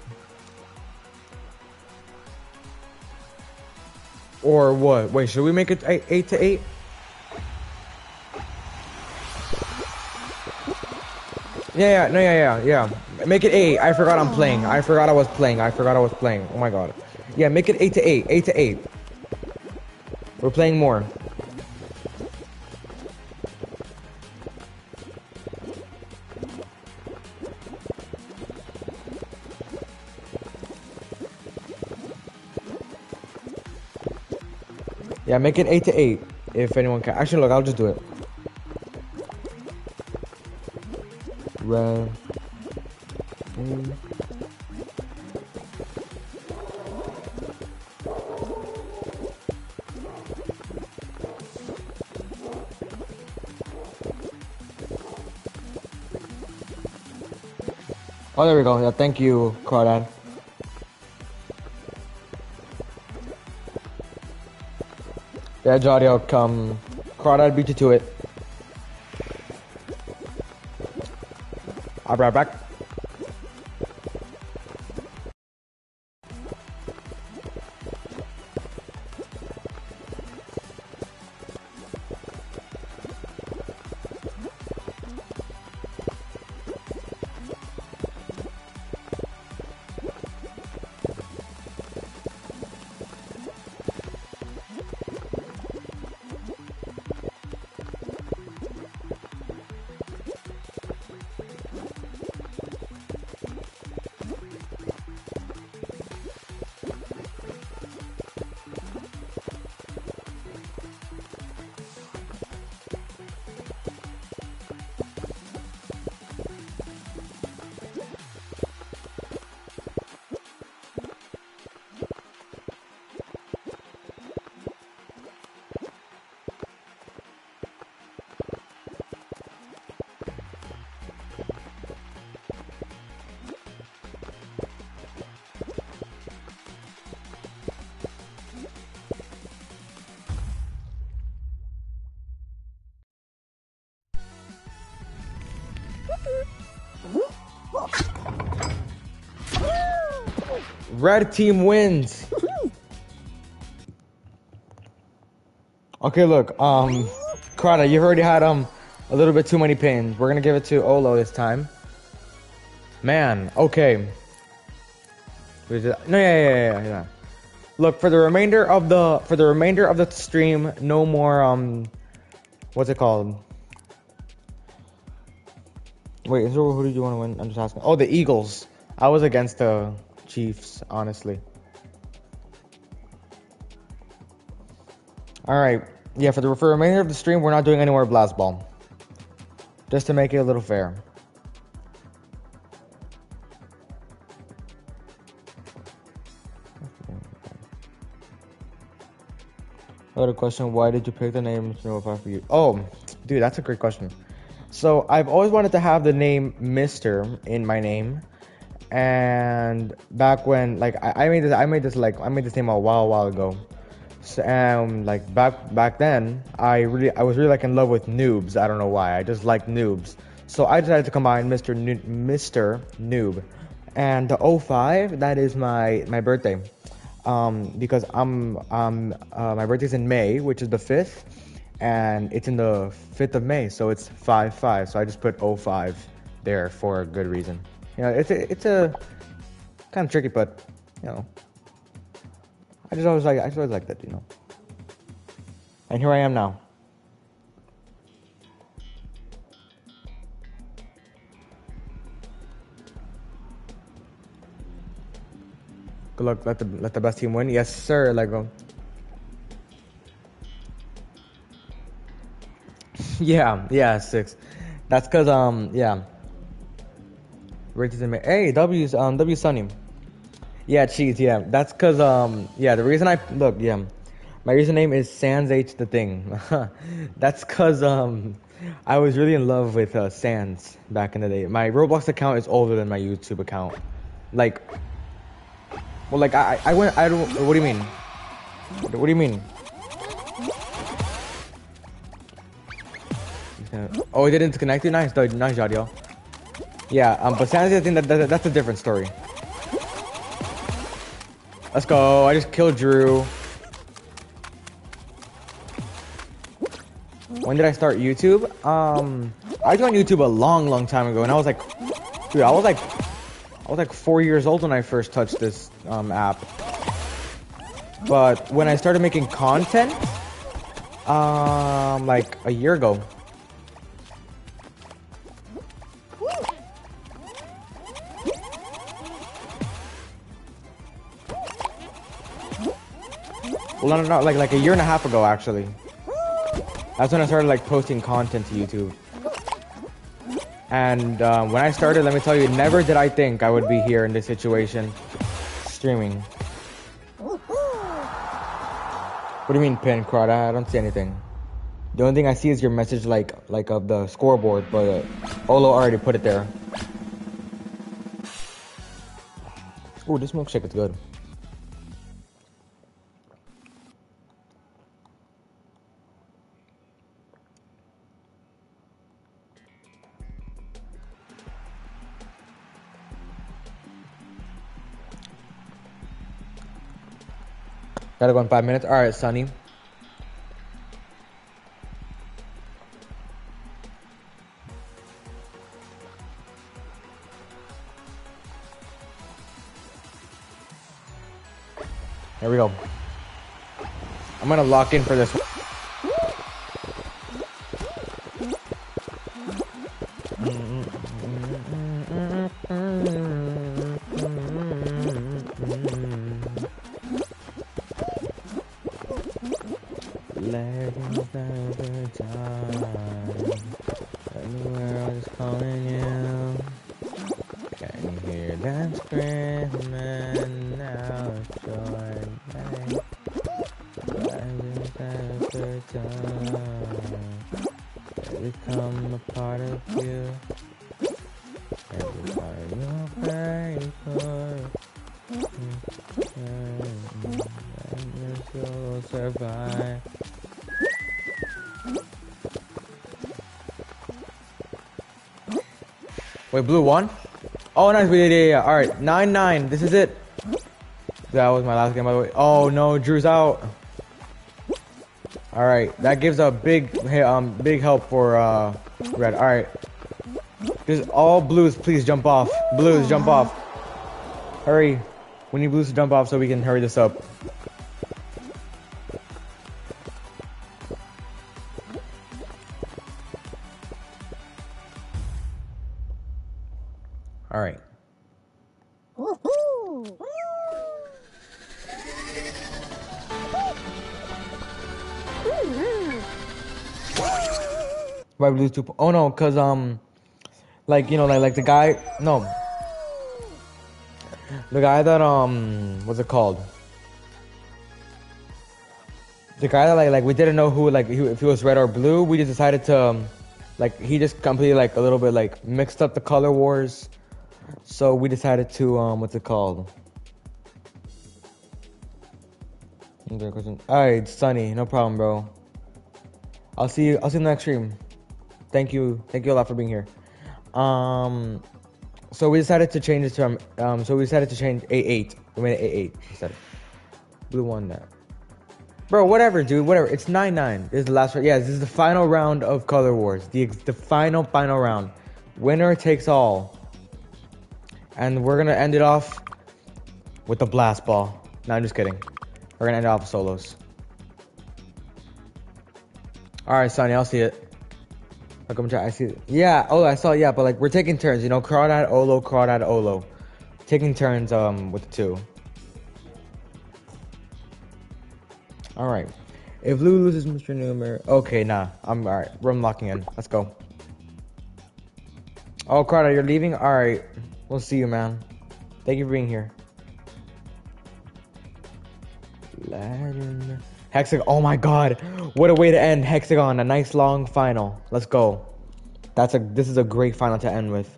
Or what? Wait, should we make it eight, eight to eight? Yeah, yeah, no, yeah, yeah, yeah. Make it eight. I forgot I'm playing. I forgot I was playing. I forgot I was playing. Oh my god. Yeah, make it eight to eight. Eight to eight. We're playing more. Yeah, make it eight to eight if anyone can. Actually, look, I'll just do it. Red. Mm. Oh, there we go. Yeah, thank you, Crawdad. Yeah, Jaudio, come. Crawdad beat you to it. I'll be right back. Red team wins. Okay, look, um, Karada, you've already had um a little bit too many pins. We're gonna give it to Olo this time. Man, okay. No, yeah, yeah, yeah, yeah. Look, for the remainder of the for the remainder of the stream, no more um, what's it called? Wait, is there, who did you want to win? I'm just asking. Oh, the Eagles. I was against the Chiefs, honestly. All right. Yeah, for the for the remainder of the stream, we're not doing any more blast ball. Just to make it a little fair. I got a question. Why did you pick the name Snow for you? Oh, dude, that's a great question. So I've always wanted to have the name Mister in my name, and back when like I, I made this, I made this like I made this name a while, while ago. So, um, like back back then, I really I was really like in love with noobs. I don't know why. I just liked noobs. So I decided to combine Mister No- Mister Noob, and the oh five, that is my my birthday. Um, because I'm um uh, my birthday's in May, which is the fifth, and it's in the fifth of May, so it's five five. So I just put oh five there for a good reason. You know, it's a, it's a kind of tricky, but you know, I just always like I just always like that, you know. And here I am now. Good luck. Let the let the best team win. Yes, sir. Lego. Yeah, yeah, six. That's cause um yeah. Rich is in May. Hey, W's um W Sunny. Yeah, cheese. Yeah, that's cause um yeah. The reason I look yeah, my username is Sans H the thing. That's cause um I was really in love with uh, Sans back in the day. My Roblox account is older than my YouTube account. Like, well, like I I went I don't. What do you mean? What do you mean? Oh, it didn't connect you. Nice, nice, Jaudio. Yeah, um, but Sans, I think that, that that's a different story. Let's go. I just killed Drew. When did I start YouTube? Um, I joined YouTube a long, long time ago, and I was like, dude, I was like, I was like four years old when I first touched this um app. But when I started making content, um, like a year ago. Well, no, no, like like a year and a half ago, actually. That's when I started like posting content to YouTube. And um, when I started, let me tell you, never did I think I would be here in this situation, streaming. What do you mean, pin, Crowd? I don't see anything. The only thing I see is your message, like like of the scoreboard, but uh, Olo already put it there. Ooh, this milkshake is good. Gotta go in five minutes. All right, Sonny. Here we go. I'm gonna lock in for this one. Wait, blue won? Oh, nice. Yeah, yeah, yeah. All right, nine nine. This is it. That was my last game, by the way. Oh no, Drew's out. All right, that gives a big, um, big help for uh, red. All right, just all blues, please jump off. Blues, jump off. Hurry. We need blues to jump off so we can hurry this up. All right. Why blues two? Oh no, cause um, like you know, like like the guy. No. The guy that um, what's it called? The guy that like like we didn't know who like he, if he was red or blue. We just decided to, um, like he just completely like a little bit like mixed up the color wars. So we decided to um, what's it called? Alright, Sunny, no problem, bro. I'll see you. I'll see you in the next stream. Thank you. Thank you a lot for being here. Um, so we decided to change it to um. um so we decided to change A eight. We made it A eight instead. Blue won that. Bro, whatever, dude. Whatever. It's nine nine. This is the last round. Yeah, this is the final round of Color Wars. The the final final round. Winner takes all. And we're gonna end it off with the blast ball. No, I'm just kidding. We're gonna end it off with solos. All right, Sonny, I'll see it. Welcome to I see it. Yeah, oh, I saw it. Yeah, but like we're taking turns. You know, Crawdad, Olo, Crawdad, Olo. Taking turns um with the two. All right. If Lou loses Mister Numer, okay, nah. I'm all right. We're unlocking in. Let's go. Oh, Crawdad, you're leaving. All right. We'll see you, man. Thank you for being here. Hexagon. Oh my God. What a way to end Hexagon. A nice long final. Let's go. That's a. This is a great final to end with.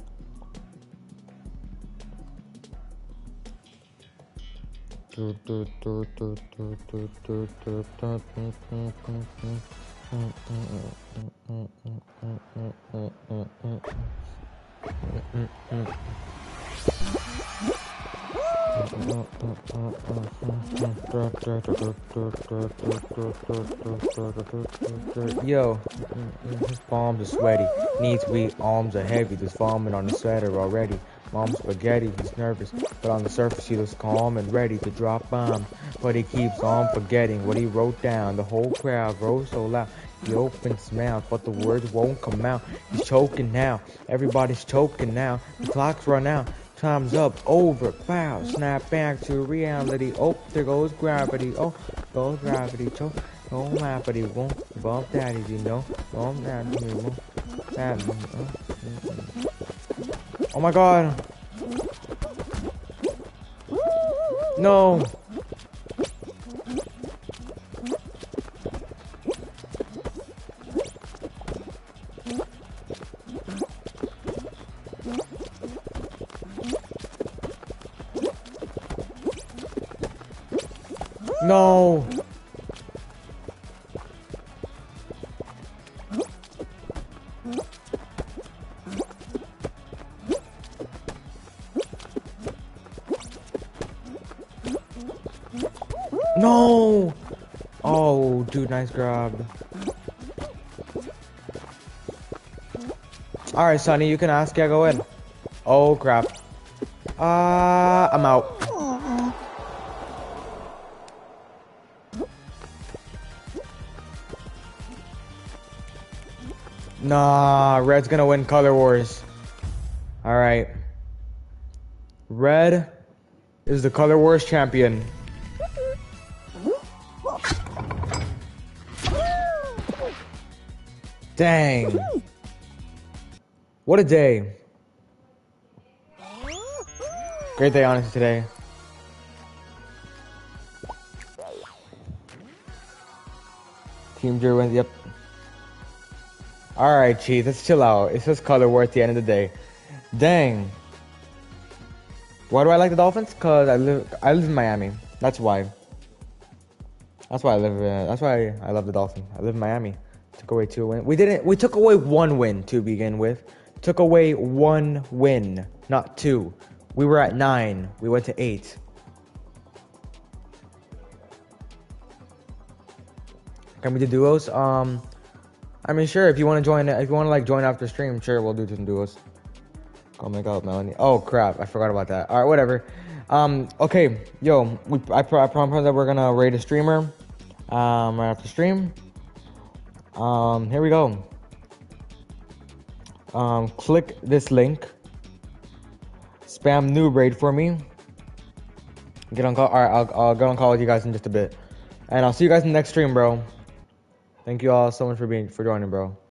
Yo, his palms are sweaty, knees weak, arms are heavy. There's vomit on the sweater already. Mom's spaghetti, he's nervous, but on the surface he looks calm and ready to drop bombs. But he keeps on forgetting what he wrote down. The whole crowd grows so loud. He opens his mouth, but the words won't come out. He's choking now. Everybody's choking now. The clock's run out. Time's up. Over. Wow. Snap back to reality. Oh, there goes gravity. Oh, Go gravity, cho. Go gravity, go. Bump daddy, you know. Bump daddy, you know. That. Oh my god. No. No. No. Oh, dude, nice grab. All right, Sonny, you can ask. Yeah, go in. Oh crap. Uh, I'm out. Nah, Red's gonna win Color Wars. All right. Red is the Color Wars champion. Dang. What a day. Great day, honestly, today. Team Drew wins, yep. Alright, Chief, let's chill out. It's just Color War at the end of the day. Dang. Why do I like the Dolphins? Cause I live I live in Miami. That's why. That's why I live uh, that's why I love the Dolphins. I live in Miami. Took away two wins. We didn't we took away one win to begin with. Took away one win, not two. We were at nine. We went to eight. Can we do duos? Um I mean, sure. If you want to join, if you want to like join after stream, sure, we'll do some duos. Go make out Melanie. Oh crap, I forgot about that. All right, whatever. Um, okay, yo, we, I, I promise that we're gonna raid a streamer. Um, right after stream. Um, here we go. Um, click this link. Spam new raid for me. Get on call. All right, I'll, I'll get on call with you guys in just a bit, and I'll see you guys in the next stream, bro. Thank you all so much for being for joining, bro.